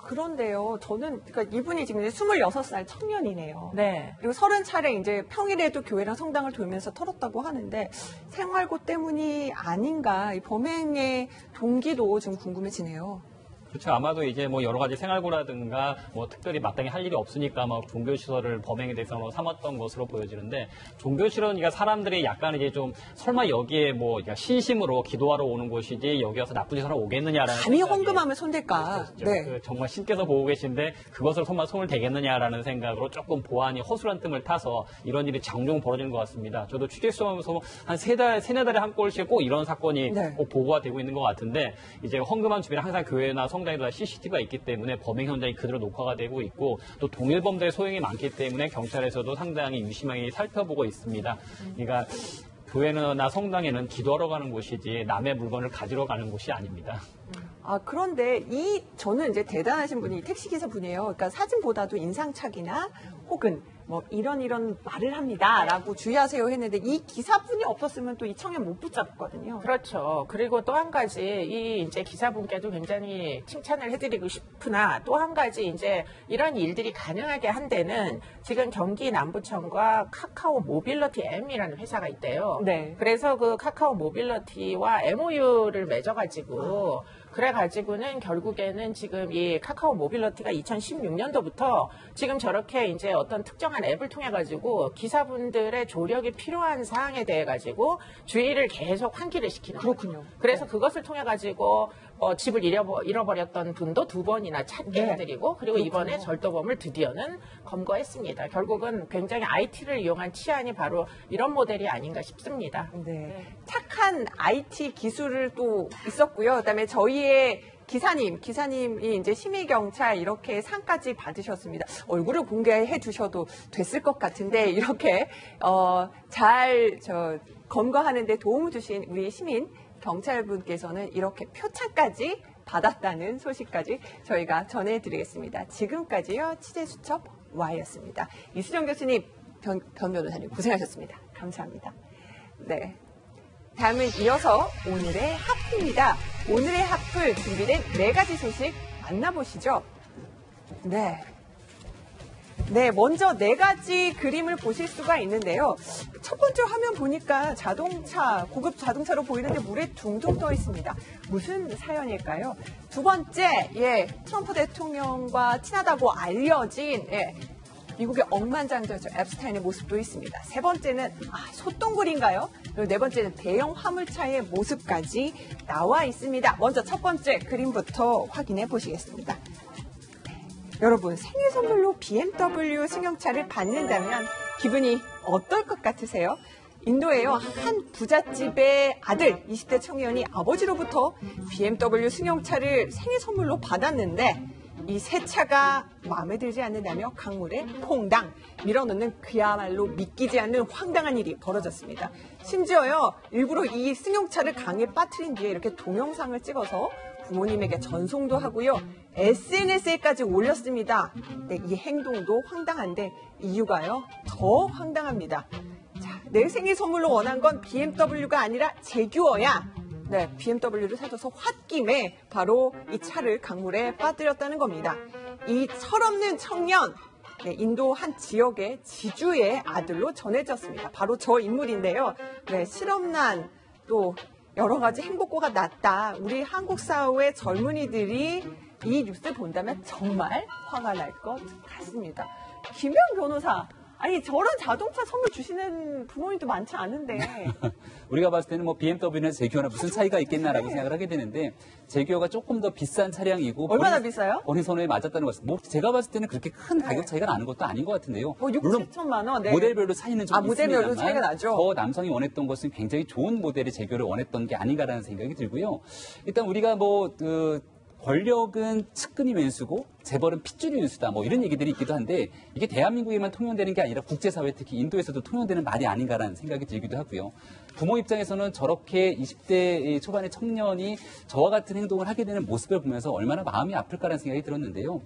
그런데요, 저는, 그러니까 이분이 지금 스물여섯 살 청년이네요. 네. 그리고 서른 차례 이제 평일에도 교회랑 성당을 돌면서 털었다고 하는데, 생활고 때문이 아닌가, 이 범행의 동기도 좀 궁금해지네요. 그렇죠. 아마도 이제 뭐 여러 가지 생활고라든가 뭐 특별히 마땅히 할 일이 없으니까 막 종교시설을 범행에 대해서 삼았던 것으로 보여지는데 종교시설은 그러니까 사람들이 약간 이제 좀 설마 여기에 뭐 그러니까 신심으로 기도하러 오는 곳이지 여기 와서 나쁜 짓 하러 오겠느냐라는 감히 헌금하면 손댈까. 네. 그 정말 신께서 보고 계신데 그것을 정말 손을 대겠느냐라는 생각으로 조금 보안이 허술한 틈을 타서 이런 일이 종종 벌어지는 것 같습니다. 저도 취재 수험하면서 한 세 달, 세네 달에 한 건씩 꼭 이런 사건이 네. 꼭 보고가 되고 있는 것 같은데 이제 헌금한 주변에 항상 교회나 성당에도 씨씨티비가 있기 때문에 범행 현장이 그대로 녹화가 되고 있고 또 동일범들의 소형이 많기 때문에 경찰에서도 상당히 유심하게 살펴보고 있습니다. 그러니까 교회나 성당에는 기도하러 가는 곳이지 남의 물건을 가지러 가는 곳이 아닙니다. 아, 그런데 이 저는 이제 대단하신 분이 택시기사 분이에요. 그러니까 사진보다도 인상착의나 혹은 뭐 이런 이런 말을 합니다라고 주의하세요 했는데 이 기사분이 없었으면 또 이 청년 못 붙잡거든요. 그렇죠. 그리고 또 한 가지 이 이제 기사분께도 굉장히 칭찬을 해드리고 싶으나 또 한 가지 이제 이런 일들이 가능하게 한 데는 지금 경기 남부청과 카카오 모빌리티 M이라는 회사가 있대요. 네. 그래서 그 카카오 모빌리티와 엠오유를 맺어가지고. 그래가지고는 결국에는 지금 이 카카오 모빌리티가 이천십육 년도부터 지금 저렇게 이제 어떤 특정한 앱을 통해 가지고 기사분들의 조력이 필요한 사항에 대해 가지고 주의를 계속 환기를 시키는 그렇군요. 거죠. 그래서 네. 그것을 통해 가지고 어, 집을 잃어버, 잃어버렸던 분도 두 번이나 찾게 네. 해드리고 그리고 그렇군요. 이번에 절도범을 드디어는 검거했습니다. 결국은 굉장히 아이티를 이용한 치안이 바로 이런 모델이 아닌가 싶습니다. 네. 네. 착한 아이티 기술을 또 있었고요. 그다음에 저희의 기사님, 기사님이 이제 심의경찰 이렇게 상까지 받으셨습니다. 얼굴을 공개해 주셔도 됐을 것 같은데 이렇게 어, 잘 저 검거하는 데 도움을 주신 우리 시민 경찰분께서는 이렇게 표창까지 받았다는 소식까지 저희가 전해드리겠습니다. 지금까지요 취재수첩 Y였습니다. 이수정 교수님, 변, 변 변호사님 고생하셨습니다. 감사합니다. 네, 다음은 이어서 오늘의 핫플입니다. 오늘의 핫플 준비된 네 가지 소식 만나보시죠. 네. 네, 먼저 네 가지 그림을 보실 수가 있는데요. 첫 번째 화면 보니까 자동차, 고급 자동차로 보이는데 물에 둥둥 떠 있습니다. 무슨 사연일까요? 두 번째, 예, 트럼프 대통령과 친하다고 알려진, 예, 미국의 억만장자죠. 앱스타인의 모습도 있습니다. 세 번째는 아, 소똥굴인가요? 그리고 네 번째는 대형 화물차의 모습까지 나와 있습니다. 먼저 첫 번째 그림부터 확인해 보시겠습니다. 여러분, 생일 선물로 비엠더블유 승용차를 받는다면 기분이 어떨 것 같으세요? 인도에요. 한 부잣집의 아들, 이십 대 청년이 아버지로부터 비엠더블유 승용차를 생일 선물로 받았는데 이 새 차가 마음에 들지 않는다며 강물에 퐁당 밀어넣는 그야말로 믿기지 않는 황당한 일이 벌어졌습니다. 심지어요. 일부러 이 승용차를 강에 빠뜨린 뒤에 이렇게 동영상을 찍어서 부모님에게 전송도 하고요. 에스엔에스에까지 올렸습니다. 네, 이 행동도 황당한데 이유가요. 더 황당합니다. 자, 내 생일 선물로 원한 건 비엠더블유가 아니라 제규어야. 네, 비엠더블유를 사줘서 홧김에 바로 이 차를 강물에 빠뜨렸다는 겁니다. 이 철없는 청년, 네, 인도 한 지역의 지주의 아들로 전해졌습니다. 바로 저 인물인데요. 네, 실업난 또 여러 가지 행복고가 낮다. 우리 한국 사회의 젊은이들이 이 뉴스 본다면 정말 화가 날 것 같습니다. 김영 변호사, 아니 저런 자동차 선물 주시는 부모님도 많지 않은데 우리가 봤을 때는 뭐 비엠더블유나 제규어나 무슨 차이가 있겠나라고 생각을 하게 되는데 제규어가 조금 더 비싼 차량이고 얼마나 본인, 비싸요? 본인 선호에 맞았다는 것 같습니다. 뭐 제가 봤을 때는 그렇게 큰 가격 차이가 나는 것도 아닌 것 같은데요. 뭐 육, 물론 칠천만 원. 네. 모델별로 차이는 좀 아, 모델별로 있습니다만 차이가 나죠. 더 남성이 원했던 것은 굉장히 좋은 모델의 제규어를 원했던 게 아닌가라는 생각이 들고요. 일단 우리가 뭐 그 권력은 측근이 왼수고 재벌은 핏줄이 왼수다. 뭐 이런 얘기들이 있기도 한데 이게 대한민국에만 통용되는 게 아니라 국제사회 특히 인도에서도 통용되는 말이 아닌가라는 생각이 들기도 하고요. 부모 입장에서는 저렇게 이십 대 초반의 청년이 저와 같은 행동을 하게 되는 모습을 보면서 얼마나 마음이 아플까라는 생각이 들었는데요.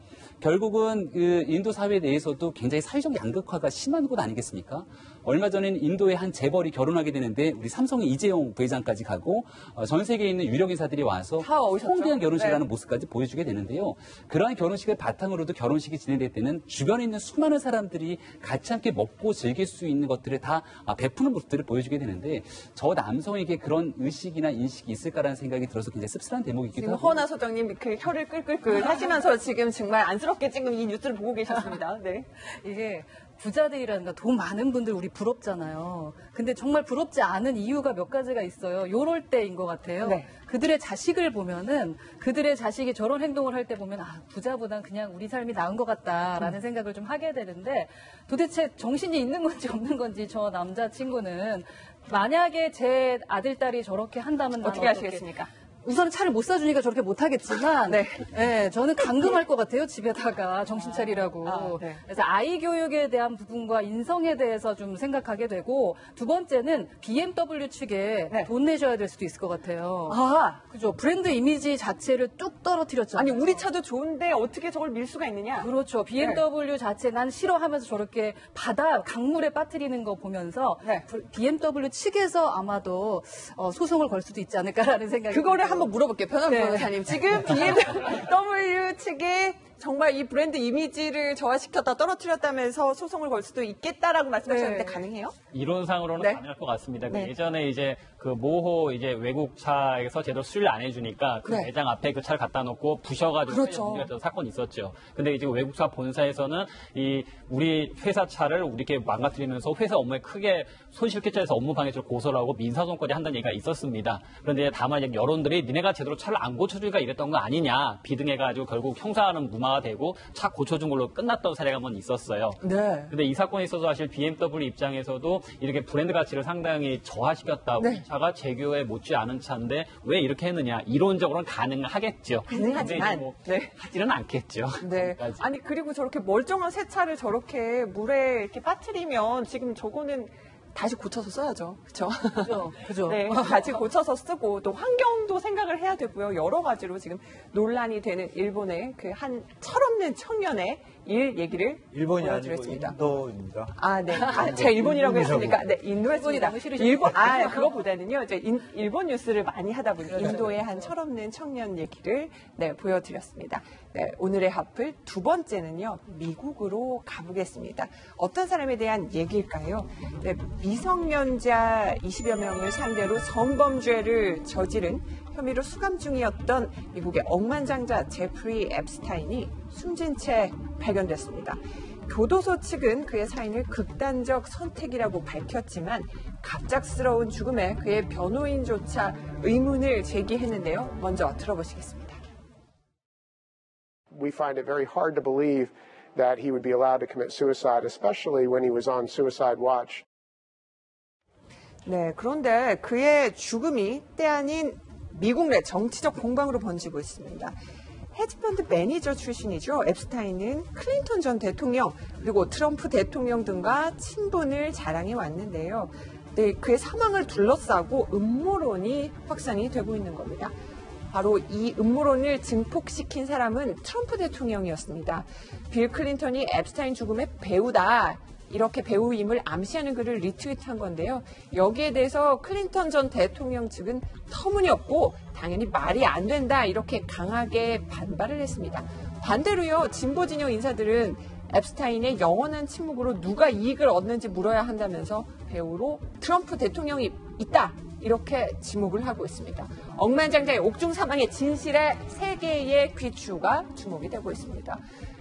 결국은 그 인도 사회 내에서도 굉장히 사회적 양극화가 심한 곳 아니겠습니까? 얼마 전엔 인도의 한 재벌이 결혼하게 되는데 우리 삼성의 이재용 부회장까지 가고 전 세계에 있는 유력 인사들이 와서 홍대한 결혼식이라는 네. 모습까지 보여주게 되는데요. 그러한 결혼식을 바탕으로도 결혼식이 진행될 때는 주변에 있는 수많은 사람들이 같이 함께 먹고 즐길 수 있는 것들을 다 베푸는 모습들을 보여주게 되는데 저 남성에게 그런 의식이나 인식이 있을까라는 생각이 들어서 굉장히 씁쓸한 대목이기도 지금 하고. 허나 소장님 그 혀를 끌끌끌 하시면서 지금 정말 안쓰럽게 지금 이 뉴스를 보고 계셨습니다. 네. 이게 부자들이라든가 돈 많은 분들 우리 부럽잖아요. 근데 정말 부럽지 않은 이유가 몇 가지가 있어요. 요럴 때인 것 같아요. 네. 그들의 자식을 보면은 그들의 자식이 저런 행동을 할 때 보면 아 부자보단 그냥 우리 삶이 나은 것 같다라는 음. 생각을 좀 하게 되는데 도대체 정신이 있는 건지 없는 건지 저 남자친구는 만약에 제 아들 딸이 저렇게 한다면 어떻게 하시겠습니까? 우선 차를 못 사주니까 저렇게 못하겠지만 네. 네, 저는 감금할 것 같아요. 집에다가 정신 차리라고. 아, 네. 그래서 아이 교육에 대한 부분과 인성에 대해서 좀 생각하게 되고 두 번째는 비엠더블유 측에 네. 돈 내셔야 될 수도 있을 것 같아요. 아, 그죠. 브랜드 이미지 자체를 뚝 떨어뜨렸잖아요. 아니 우리 차도 좋은데 어떻게 저걸 밀 수가 있느냐. 그렇죠. 비엠더블유 네. 자체 난 싫어하면서 저렇게 바다 강물에 빠뜨리는 거 보면서 네. 비엠더블유 측에서 아마도 어, 소송을 걸 수도 있지 않을까라는 생각이 그거를 한번 물어볼게요. 변호사 네. 변호사님. 지금 비엠더블유 측에 정말 이 브랜드 이미지를 저하시켰다 떨어뜨렸다면서 소송을 걸 수도 있겠다라고 말씀하셨는데 네. 가능해요? 이론상으로는 네. 가능할 것 같습니다. 네. 예전에 이제 그 모호 이제 외국 차에서 제대로 수리를 안 해주니까 그 네. 매장 앞에 그 차를 갖다 놓고 부셔가지고 그렇죠. 문제가 있어서 사건이 있었죠. 근데 이제 외국차 본사에서는 이 우리 회사 차를 우리 이렇게 망가뜨리면서 회사 업무에 크게 손실 끼쳐서 업무 방해죄로 고소를 하고 민사소송까지 한다는 얘기가 있었습니다. 그런데 다만 이제 여론들이 니네가 제대로 차를 안 고쳐주니까 이랬던 거 아니냐 비등해가지고 결국 형사는 무마가 되고 차 고쳐준 걸로 끝났던 사례가 한번 있었어요. 네. 근데 이 사건에 있어서 사실 비엠더블유 입장에서도 이렇게 브랜드 가치를 상당히 저하시켰다고 네. 이 차가 제규어에 못지 않은 차인데 왜 이렇게 했느냐 이론적으로는 가능하겠죠. 가능하지만 뭐 네. 하지는 않겠죠. 네. 아니 그리고 저렇게 멀쩡한 새 차를 저렇게 물에 이렇게 빠뜨리면 지금 저거는 다시 고쳐서 써야죠. 그렇죠? 그죠. 그죠. 네, 다시 고쳐서 쓰고 또 환경도 생각을 해야 되고요. 여러 가지로 지금 논란이 되는 일본의 그 한 철없는 청년의 일 얘기를 일본이 아니고 보여드렸습니다. 인도입니다. 아, 네. 아, 제가 일본이라고 했으니까 네, 인도였습니다. 일본 아, 그거보다는요. 이제 인, 일본 뉴스를 많이 하다 보니 인도의 한 철없는 청년 얘기를 네, 보여드렸습니다. 네, 오늘의 하플 두 번째는요. 미국으로 가보겠습니다. 어떤 사람에 대한 얘기일까요? 네, 미성년자 이십여 명을 상대로 성범죄를 저지른 혐의로 수감 중이었던 미국의 억만장자 제프리 앱스타인이 숨진 채 발견됐습니다. 교도소 측은 그의 사인을 극단적 선택이라고 밝혔지만 갑작스러운 죽음에 그의 변호인조차 의문을 제기했는데요. 먼저 들어보시겠습니다. We find it very hard to believe that he would be allowed to commit suicide, especially when he was on suicide watch. 네, 그런데 그의 죽음이 때 아닌 미국 내 정치적 공방으로 번지고 있습니다. 헤지펀드 매니저 출신이죠. 앱스타인은 클린턴 전 대통령 그리고 트럼프 대통령 등과 친분을 자랑해 왔는데요. 네, 그의 사망을 둘러싸고 음모론이 확산이 되고 있는 겁니다. 바로 이 음모론을 증폭시킨 사람은 트럼프 대통령이었습니다. 빌 클린턴이 앱스타인 죽음의 배우다. 이렇게 배우임을 암시하는 글을 리트윗한 건데요. 여기에 대해서 클린턴 전 대통령 측은 터무니없고 당연히 말이 안 된다 이렇게 강하게 반발을 했습니다. 반대로요. 진보 진영 인사들은 앱스타인의 영원한 침묵으로 누가 이익을 얻는지 물어야 한다면서 배우로 트럼프 대통령이 있다 이렇게 지목을 하고 있습니다. 억만장자의 옥중 사망의 진실에 세계의 귀추가 주목이 되고 있습니다.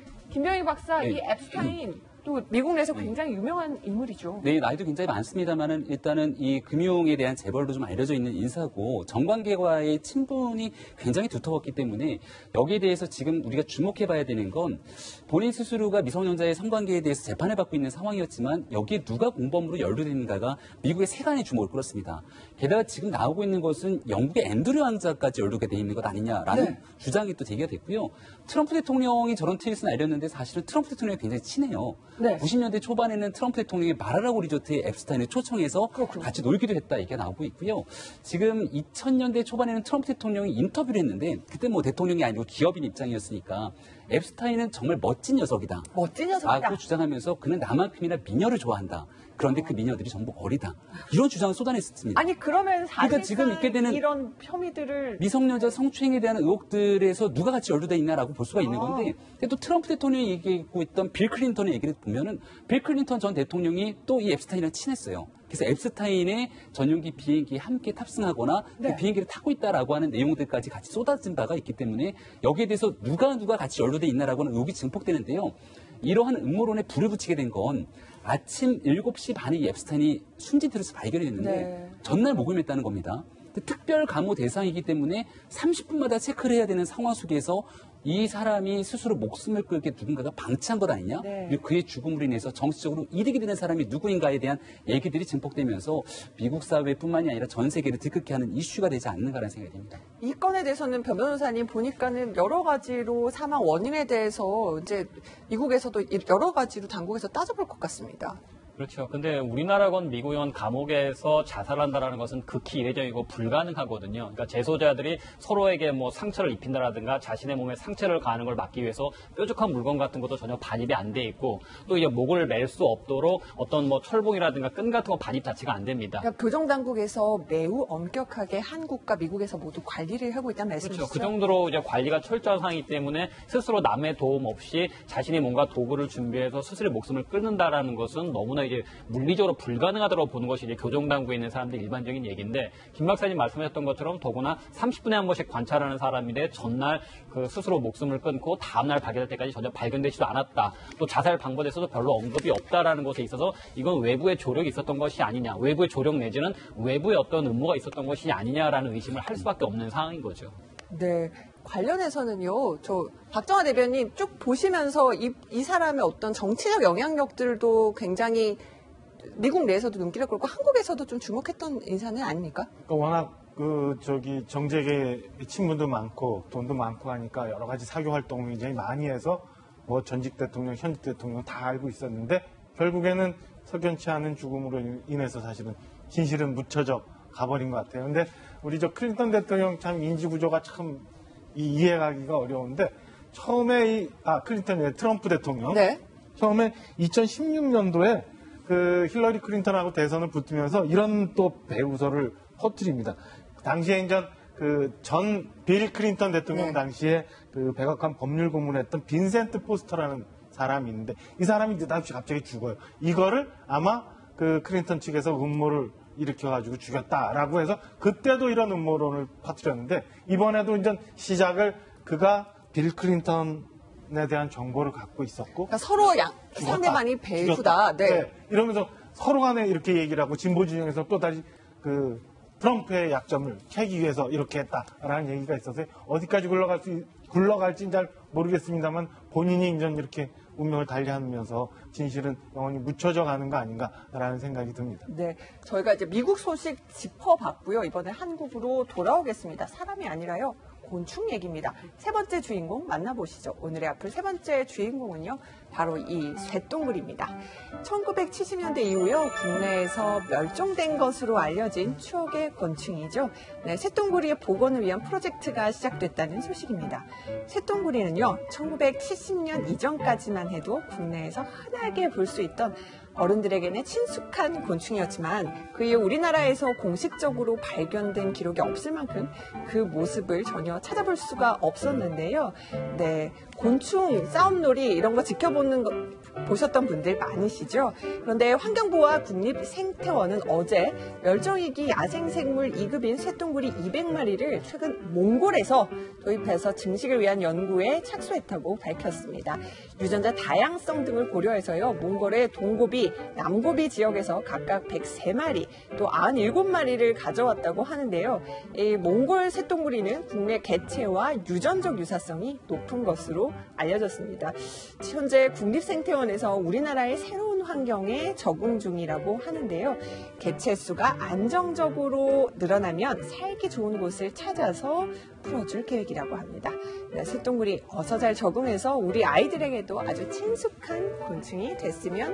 김병희 박사, 네. 이 앱스타인 또 미국 내에서 굉장히 유명한 인물이죠. 네, 나이도 굉장히 많습니다만은 일단은 이 금융에 대한 재벌로 좀 알려져 있는 인사고 정관계와의 친분이 굉장히 두터웠기 때문에 여기에 대해서 지금 우리가 주목해봐야 되는 건 본인 스스로가 미성년자의 성관계에 대해서 재판을 받고 있는 상황이었지만 여기에 누가 공범으로 연루됐는가가 미국의 세간의 주목을 끌었습니다. 게다가 지금 나오고 있는 것은 영국의 앤드류 왕자까지 연루가 돼 있는 것 아니냐라는 네. 주장이 또 제기가 됐고요. 트럼프 대통령이 저런 트윗을 날렸는데 사실은 트럼프 대통령이 굉장히 친해요. 네. 구십 년대 초반에는 트럼프 대통령이 마라라고 리조트에 앱스타인을 초청해서 그렇구나. 같이 놀기도 했다 얘기가 나오고 있고요. 지금 이천 년대 초반에는 트럼프 대통령이 인터뷰를 했는데 그때 뭐 대통령이 아니고 기업인 입장이었으니까 앱스타인은 정말 멋진 녀석이다. 멋진 녀석이다. 라고 주장하면서 그는 나만큼이나 미녀를 좋아한다. 그런데 그 미녀들이 전부 어리다. 이런 주장을 쏟아냈습니다. 아니 그러면 사실상 그러니까 지금 있게 되는 이런 혐의들을 미성년자 성추행에 대한 의혹들에서 누가 같이 연루돼 있나라고 볼 수가 있는 건데 아. 또 트럼프 대통령이 얘기하고 있던 빌 클린턴의 얘기를 보면은 빌 클린턴 전 대통령이 또 이 앱스타인이랑 친했어요. 그래서 앱스타인의 전용기 비행기에 함께 탑승하거나 네. 그 비행기를 타고 있다라고 하는 내용들까지 같이 쏟아진 바가 있기 때문에 여기에 대해서 누가 누가 같이 연루돼 있나라고 하는 의혹이 증폭되는데요. 이러한 음모론에 불을 붙이게 된 건 아침 일곱 시 반에 이 앱스타인이 숨지들어서 발견이 됐는데 네. 전날 목요일했다는 겁니다. 특별 감호 대상이기 때문에 삼십 분마다 체크를 해야 되는 상황 속에서 이 사람이 스스로 목숨을 끌게 누군가가 방치한 것 아니냐? 네. 그리고 그의 죽음으로 인해서 정치적으로 이득이 되는 사람이 누구인가에 대한 얘기들이 증폭되면서 미국 사회뿐만이 아니라 전 세계를 뒤끝게 하는 이슈가 되지 않는가라는 생각이 듭니다. 이 건에 대해서는 변 변호사님 보니까는 여러 가지로 사망 원인에 대해서 이제 미국에서도 여러 가지로 당국에서 따져볼 것 같습니다. 그렇죠. 근데 우리나라건 미국이건 감옥에서 자살한다라는 것은 극히 이례적이고 불가능하거든요. 그러니까 재소자들이 서로에게 뭐 상처를 입힌다라든가 자신의 몸에 상처를 가하는 걸 막기 위해서 뾰족한 물건 같은 것도 전혀 반입이 안 돼 있고 또 이제 목을 맬 수 없도록 어떤 뭐 철봉이라든가 끈 같은 거 반입 자체가 안 됩니다. 그러니까 교정 당국에서 매우 엄격하게 한국과 미국에서 모두 관리를 하고 있다는 말씀이시죠? 그렇죠. 그 정도로 이제 관리가 철저한 상황이기 때문에 스스로 남의 도움 없이 자신이 뭔가 도구를 준비해서 스스로의 목숨을 끊는다라는 것은 너무나 이제 물리적으로 불가능하다고 보는 것이 이제 교정당국에 있는 사람들 일반적인 얘기인데 김 박사님 말씀하셨던 것처럼 더구나 삼십 분에 한 번씩 관찰하는 사람인데 전날 그 스스로 목숨을 끊고 다음날 발견할 때까지 전혀 발견되지도 않았다. 또 자살 방법에서도 별로 언급이 없다라는 것에 있어서 이건 외부의 조력이 있었던 것이 아니냐. 외부의 조력 내지는 외부의 어떤 음모가 있었던 것이 아니냐라는 의심을 할 수밖에 없는 상황인 거죠. 네. 관련해서는요, 저 박정화 대변인 쭉 보시면서 이, 이 사람의 어떤 정치적 영향력들도 굉장히 미국 내에서도 눈길을 끌고 한국에서도 좀 주목했던 인사는 아닙니까? 그러니까 워낙 그 저기 정재계 친분도 많고 돈도 많고 하니까 여러 가지 사교 활동을 굉장히 많이 해서 뭐 전직 대통령, 현직 대통령 다 알고 있었는데 결국에는 석연치 않은 죽음으로 인해서 사실은 진실은 묻혀져 가버린 것 같아요. 근데 우리 저 클린턴 대통령 참 인지 구조가 참 이 이해하기가 어려운데 처음에 이, 아 클린턴이 트럼프 대통령 네. 처음에 이천십육 년도에 그 힐러리 클린턴하고 대선을 붙으면서 이런 또 배우설을 퍼뜨립니다. 당시에 이제 그 전 빌 클린턴 대통령 네. 당시에 그 백악관 법률 고문했던 빈센트 포스터라는 사람이 있는데 이 사람이 느닷없이 갑자기 죽어요. 이거를 아마 그 클린턴 측에서 음모를 일으켜가지고 죽였다라고 해서 그때도 이런 음모론을 퍼뜨렸는데 이번에도 이제 시작을 그가 빌 클린턴에 대한 정보를 갖고 있었고 그러니까 서로 양, 상대방이 배후다. 네. 네. 이러면서 서로 간에 이렇게 얘기를 하고 진보 진영에서 또 다시 그 트럼프의 약점을 캐기 위해서 이렇게 했다라는 얘기가 있어서 어디까지 굴러갈 수 굴러갈지는 잘 모르겠습니다만 본인이 이제 이렇게 운명을 달리하면서 진실은 영원히 묻혀져 가는 거 아닌가라는 생각이 듭니다. 네, 저희가 이제 미국 소식 짚어봤고요. 이번에 한국으로 돌아오겠습니다. 사람이 아니라요. 곤충 얘기입니다. 세 번째 주인공 만나보시죠. 오늘의 앞을 세 번째 주인공은요. 바로 이 쇠똥구리입니다. 천구백칠십 년대 이후요. 국내에서 멸종된 것으로 알려진 추억의 곤충이죠. 네, 쇠똥구리의 복원을 위한 프로젝트가 시작됐다는 소식입니다. 쇠똥구리는요. 천구백칠십 년 이전까지만 해도 국내에서 흔하게 볼 수 있던 어른들에게는 친숙한 곤충이었지만 그 이후 우리나라에서 공식적으로 발견된 기록이 없을 만큼 그 모습을 전혀 찾아볼 수가 없었는데요. 네, 곤충 싸움놀이 이런 거 지켜보는 거 보셨던 분들 많으시죠? 그런데 환경부와 국립생태원은 어제 멸종위기 야생생물 이 급인 쇠똥구리 이백 마리를 최근 몽골에서 도입해서 증식을 위한 연구에 착수했다고 밝혔습니다. 유전자 다양성 등을 고려해서요. 몽골의 동고비, 남고비 지역에서 각각 백삼 마리, 또 구십칠 마리를 가져왔다고 하는데요. 이 몽골 쇠똥구리는 국내 개체와 유전적 유사성이 높은 것으로 알려졌습니다. 현재 국립생태원에서 우리나라의 새로운 환경에 적응 중이라고 하는데요. 개체 수가 안정적으로 늘어나면 살기 좋은 곳을 찾아서 풀어줄 계획이라고 합니다. 네, 쇠똥구리 어서 잘 적응해서 우리 아이들에게도 아주 친숙한 곤충이 됐으면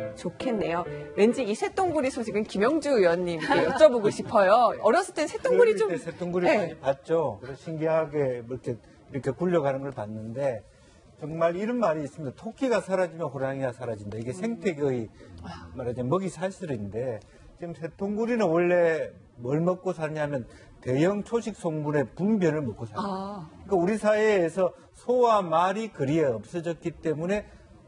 좋겠네요. 왠지 이 쇠똥구리 소식은 김영주 의원님께 여쭤보고 싶어요. 어렸을 때 쇠똥구리 좀... 쇠똥구리 네. 많이 봤죠. 그래서 신기하게 이렇게, 이렇게 굴려가는 걸 봤는데 정말 이런 말이 있습니다. 토끼가 사라지면 호랑이가 사라진다. 이게 생태계의 말하자면 먹이 사슬인데 지금 쇠똥구리는 원래 뭘 먹고 사냐면 대형 초식 송분의 분변을 먹고 삽니다. 아. 그러니까 우리 사회에서 소와 말이 거리에 없어졌기 때문에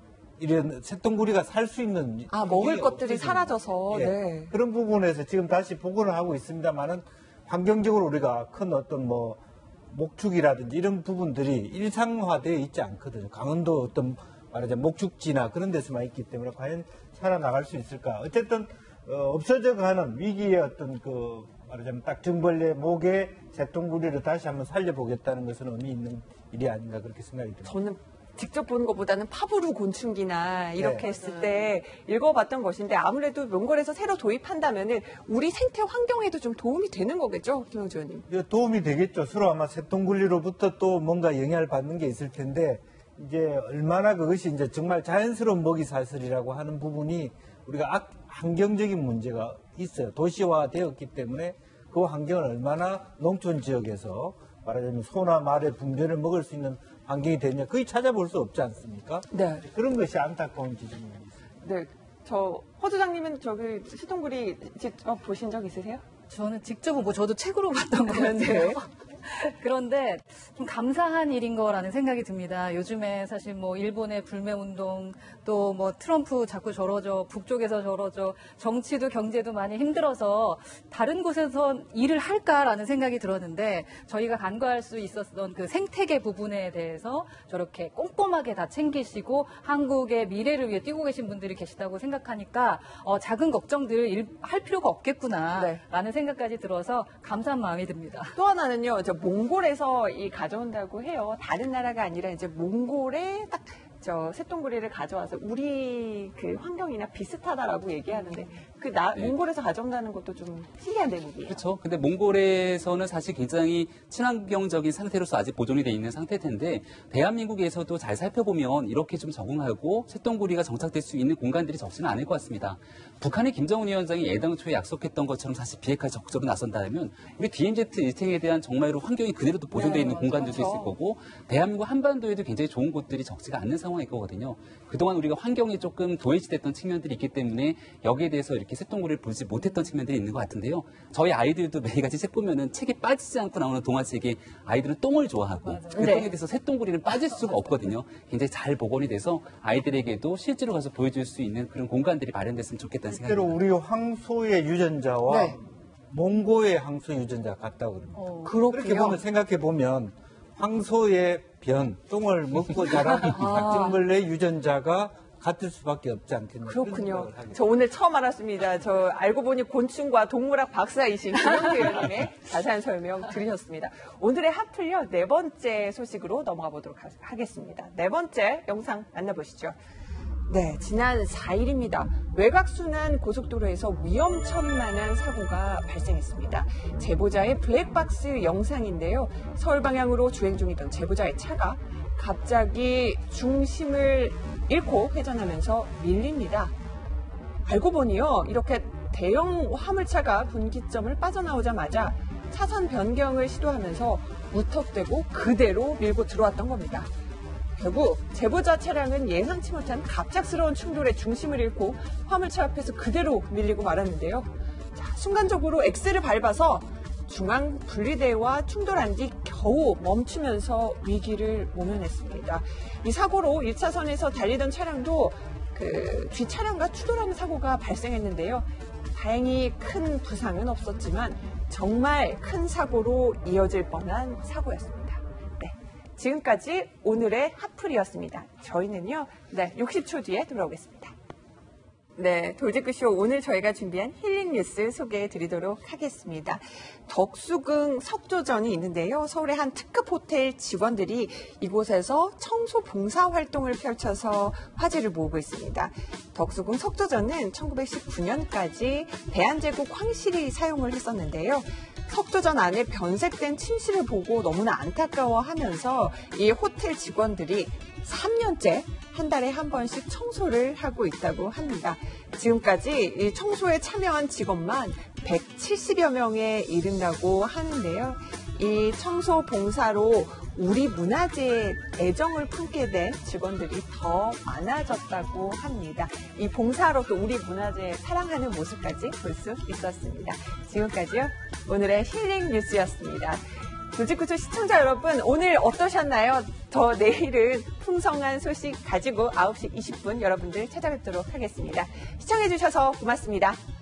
이런 쇠똥구리가 살 수 있는 아, 먹을 것들이 없어집니다. 사라져서 예. 네. 그런 부분에서 지금 다시 복원을 하고 있습니다만은 환경적으로 우리가 큰 어떤 뭐 목축이라든지 이런 부분들이 일상화되어 있지 않거든요. 강원도 어떤 말하자면 목축지나 그런 데서만 있기 때문에 과연 살아나갈 수 있을까? 어쨌든 어, 없어져가는 위기의 어떤 그 말하자면 딱정벌레 목에 쇠똥구리를 다시 한번 살려보겠다는 것은 의미 있는 일이 아닌가 그렇게 생각이 듭니다. 저는 직접 보는 것보다는 파브루 곤충기나 이렇게 네. 했을 때 읽어봤던 것인데 아무래도 몽골에서 새로 도입한다면은 우리 생태 환경에도 좀 도움이 되는 거겠죠, 김영주 의원님? 도움이 되겠죠. 서로 아마 쇠똥구리로부터 또 뭔가 영향을 받는 게 있을 텐데 이제 얼마나 그것이 이제 정말 자연스러운 먹이 사슬이라고 하는 부분이 우리가 악, 환경적인 문제가 있어요. 도시화되었기 때문에 그 환경을 얼마나 농촌 지역에서 말하자면 소나 말의 분변을 먹을 수 있는 환경이 되냐 거의 찾아볼 수 없지 않습니까? 네. 그런 것이 안타까운 지점입니다. 네, 저 허주장님은 저기 쇠똥구리 직접 보신 적 있으세요? 저는 직접은 뭐 저도 책으로 봤던 것 같아요. 그런데 좀 감사한 일인 거라는 생각이 듭니다. 요즘에 사실 뭐 일본의 불매운동 또 뭐 트럼프 자꾸 저러죠. 북쪽에서 저러죠. 정치도 경제도 많이 힘들어서 다른 곳에서 일을 할까라는 생각이 들었는데 저희가 간과할 수 있었던 그 생태계 부분에 대해서 저렇게 꼼꼼하게 다 챙기시고 한국의 미래를 위해 뛰고 계신 분들이 계시다고 생각하니까 어, 작은 걱정들 일, 할 필요가 없겠구나라는 네. 생각까지 들어서 감사한 마음이 듭니다. 또 하나는요. 저 몽골에서 이 가져온다고 해요. 다른 나라가 아니라 이제 몽골에 딱 저 쇠똥구리를 가져와서 우리 그 환경이나 비슷하다라고 얘기하는데 그 나, 네. 몽골에서 가져온다는 것도 좀 신기한 대목이에요. 그렇죠. 근데 몽골에서는 사실 굉장히 친환경적인 상태로서 아직 보존이 돼 있는 상태일 텐데 대한민국에서도 잘 살펴보면 이렇게 좀 적응하고 쇠똥구리가 정착될 수 있는 공간들이 적지는 않을 것 같습니다. 북한의 김정은 위원장이 애당초에 약속했던 것처럼 사실 비핵화 적극적으로 나선다면 우리 디엠제트 일탱에 대한 정말로 환경이 그대로도 보존되어 있는 네, 공간들도 그렇죠. 있을 거고 대한민국 한반도에도 굉장히 좋은 곳들이 적지가 않는 상황일 거거든요. 그동안 우리가 환경에 조금 도외시됐던 측면들이 있기 때문에 여기에 대해서 이렇게 쇠똥구리를 보지 못했던 측면들이 있는 것 같은데요. 저희 아이들도 매일같이 책 보면은 책에 빠지지 않고 나오는 동화책에 아이들은 똥을 좋아하고 맞아요. 그 똥에 대해서 쇠똥구리는 빠질 수가 없거든요. 굉장히 잘 복원이 돼서 아이들에게도 실제로 가서 보여줄 수 있는 그런 공간들이 마련됐으면 좋겠다는 생각이 실제로 듭니다. 우리 황소의 유전자와 네. 몽고의 황소 유전자가 같다고 그럽니다. 어, 그렇게 보면 생각해 보면 황소의 변, 똥을 먹고 자란 낙정벌레 유전자가 같을 수밖에 없지 않겠냐. 그렇군요. 저 오늘 처음 알았습니다. 저 알고 보니 곤충과 동물학 박사이신 김영주 의원님의 자세한 설명 들으셨습니다. 오늘의 핫플요 네 번째 소식으로 넘어가 보도록 하겠습니다. 네 번째 영상 만나보시죠. 네, 지난 사 일입니다. 외곽순환 고속도로에서 위험천만한 사고가 발생했습니다. 제보자의 블랙박스 영상인데요. 서울 방향으로 주행 중이던 제보자의 차가 갑자기 중심을 잃고 회전하면서 밀립니다. 알고 보니요, 이렇게 대형 화물차가 분기점을 빠져나오자마자 차선 변경을 시도하면서 무턱대고 그대로 밀고 들어왔던 겁니다. 결국 제보자 차량은 예상치 못한 갑작스러운 충돌에 중심을 잃고 화물차 앞에서 그대로 밀리고 말았는데요. 자, 순간적으로 엑셀을 밟아서 중앙 분리대와 충돌한 뒤 겨우 멈추면서 위기를 모면했습니다. 이 사고로 일 차선에서 달리던 차량도 그 뒤 차량과 추돌하는 사고가 발생했는데요. 다행히 큰 부상은 없었지만 정말 큰 사고로 이어질 뻔한 사고였습니다. 지금까지 오늘의 핫플이었습니다. 저희는요, 네, 육십 초 뒤에 돌아오겠습니다. 네, 돌직구쇼 오늘 저희가 준비한 힐링 뉴스 소개해 드리도록 하겠습니다. 덕수궁 석조전이 있는데요. 서울의 한 특급 호텔 직원들이 이곳에서 청소 봉사 활동을 펼쳐서 화제를 모으고 있습니다. 덕수궁 석조전은 천구백십구 년까지 대한제국 황실이 사용을 했었는데요. 석조전 안에 변색된 침실을 보고 너무나 안타까워하면서 이 호텔 직원들이 삼 년째 한 달에 한 번씩 청소를 하고 있다고 합니다. 지금까지 이 청소에 참여한 직원만 백칠십여 명에 이른다고 하는데요. 이 청소 봉사로 우리 문화재에 애정을 품게 된 직원들이 더 많아졌다고 합니다. 이 봉사로 또 우리 문화재 사랑하는 모습까지 볼 수 있었습니다. 지금까지요, 오늘의 힐링 뉴스였습니다. 돌직구쇼 시청자 여러분, 오늘 어떠셨나요? 더 내일은 풍성한 소식 가지고 아홉 시 이십 분 여러분들 찾아뵙도록 하겠습니다. 시청해주셔서 고맙습니다.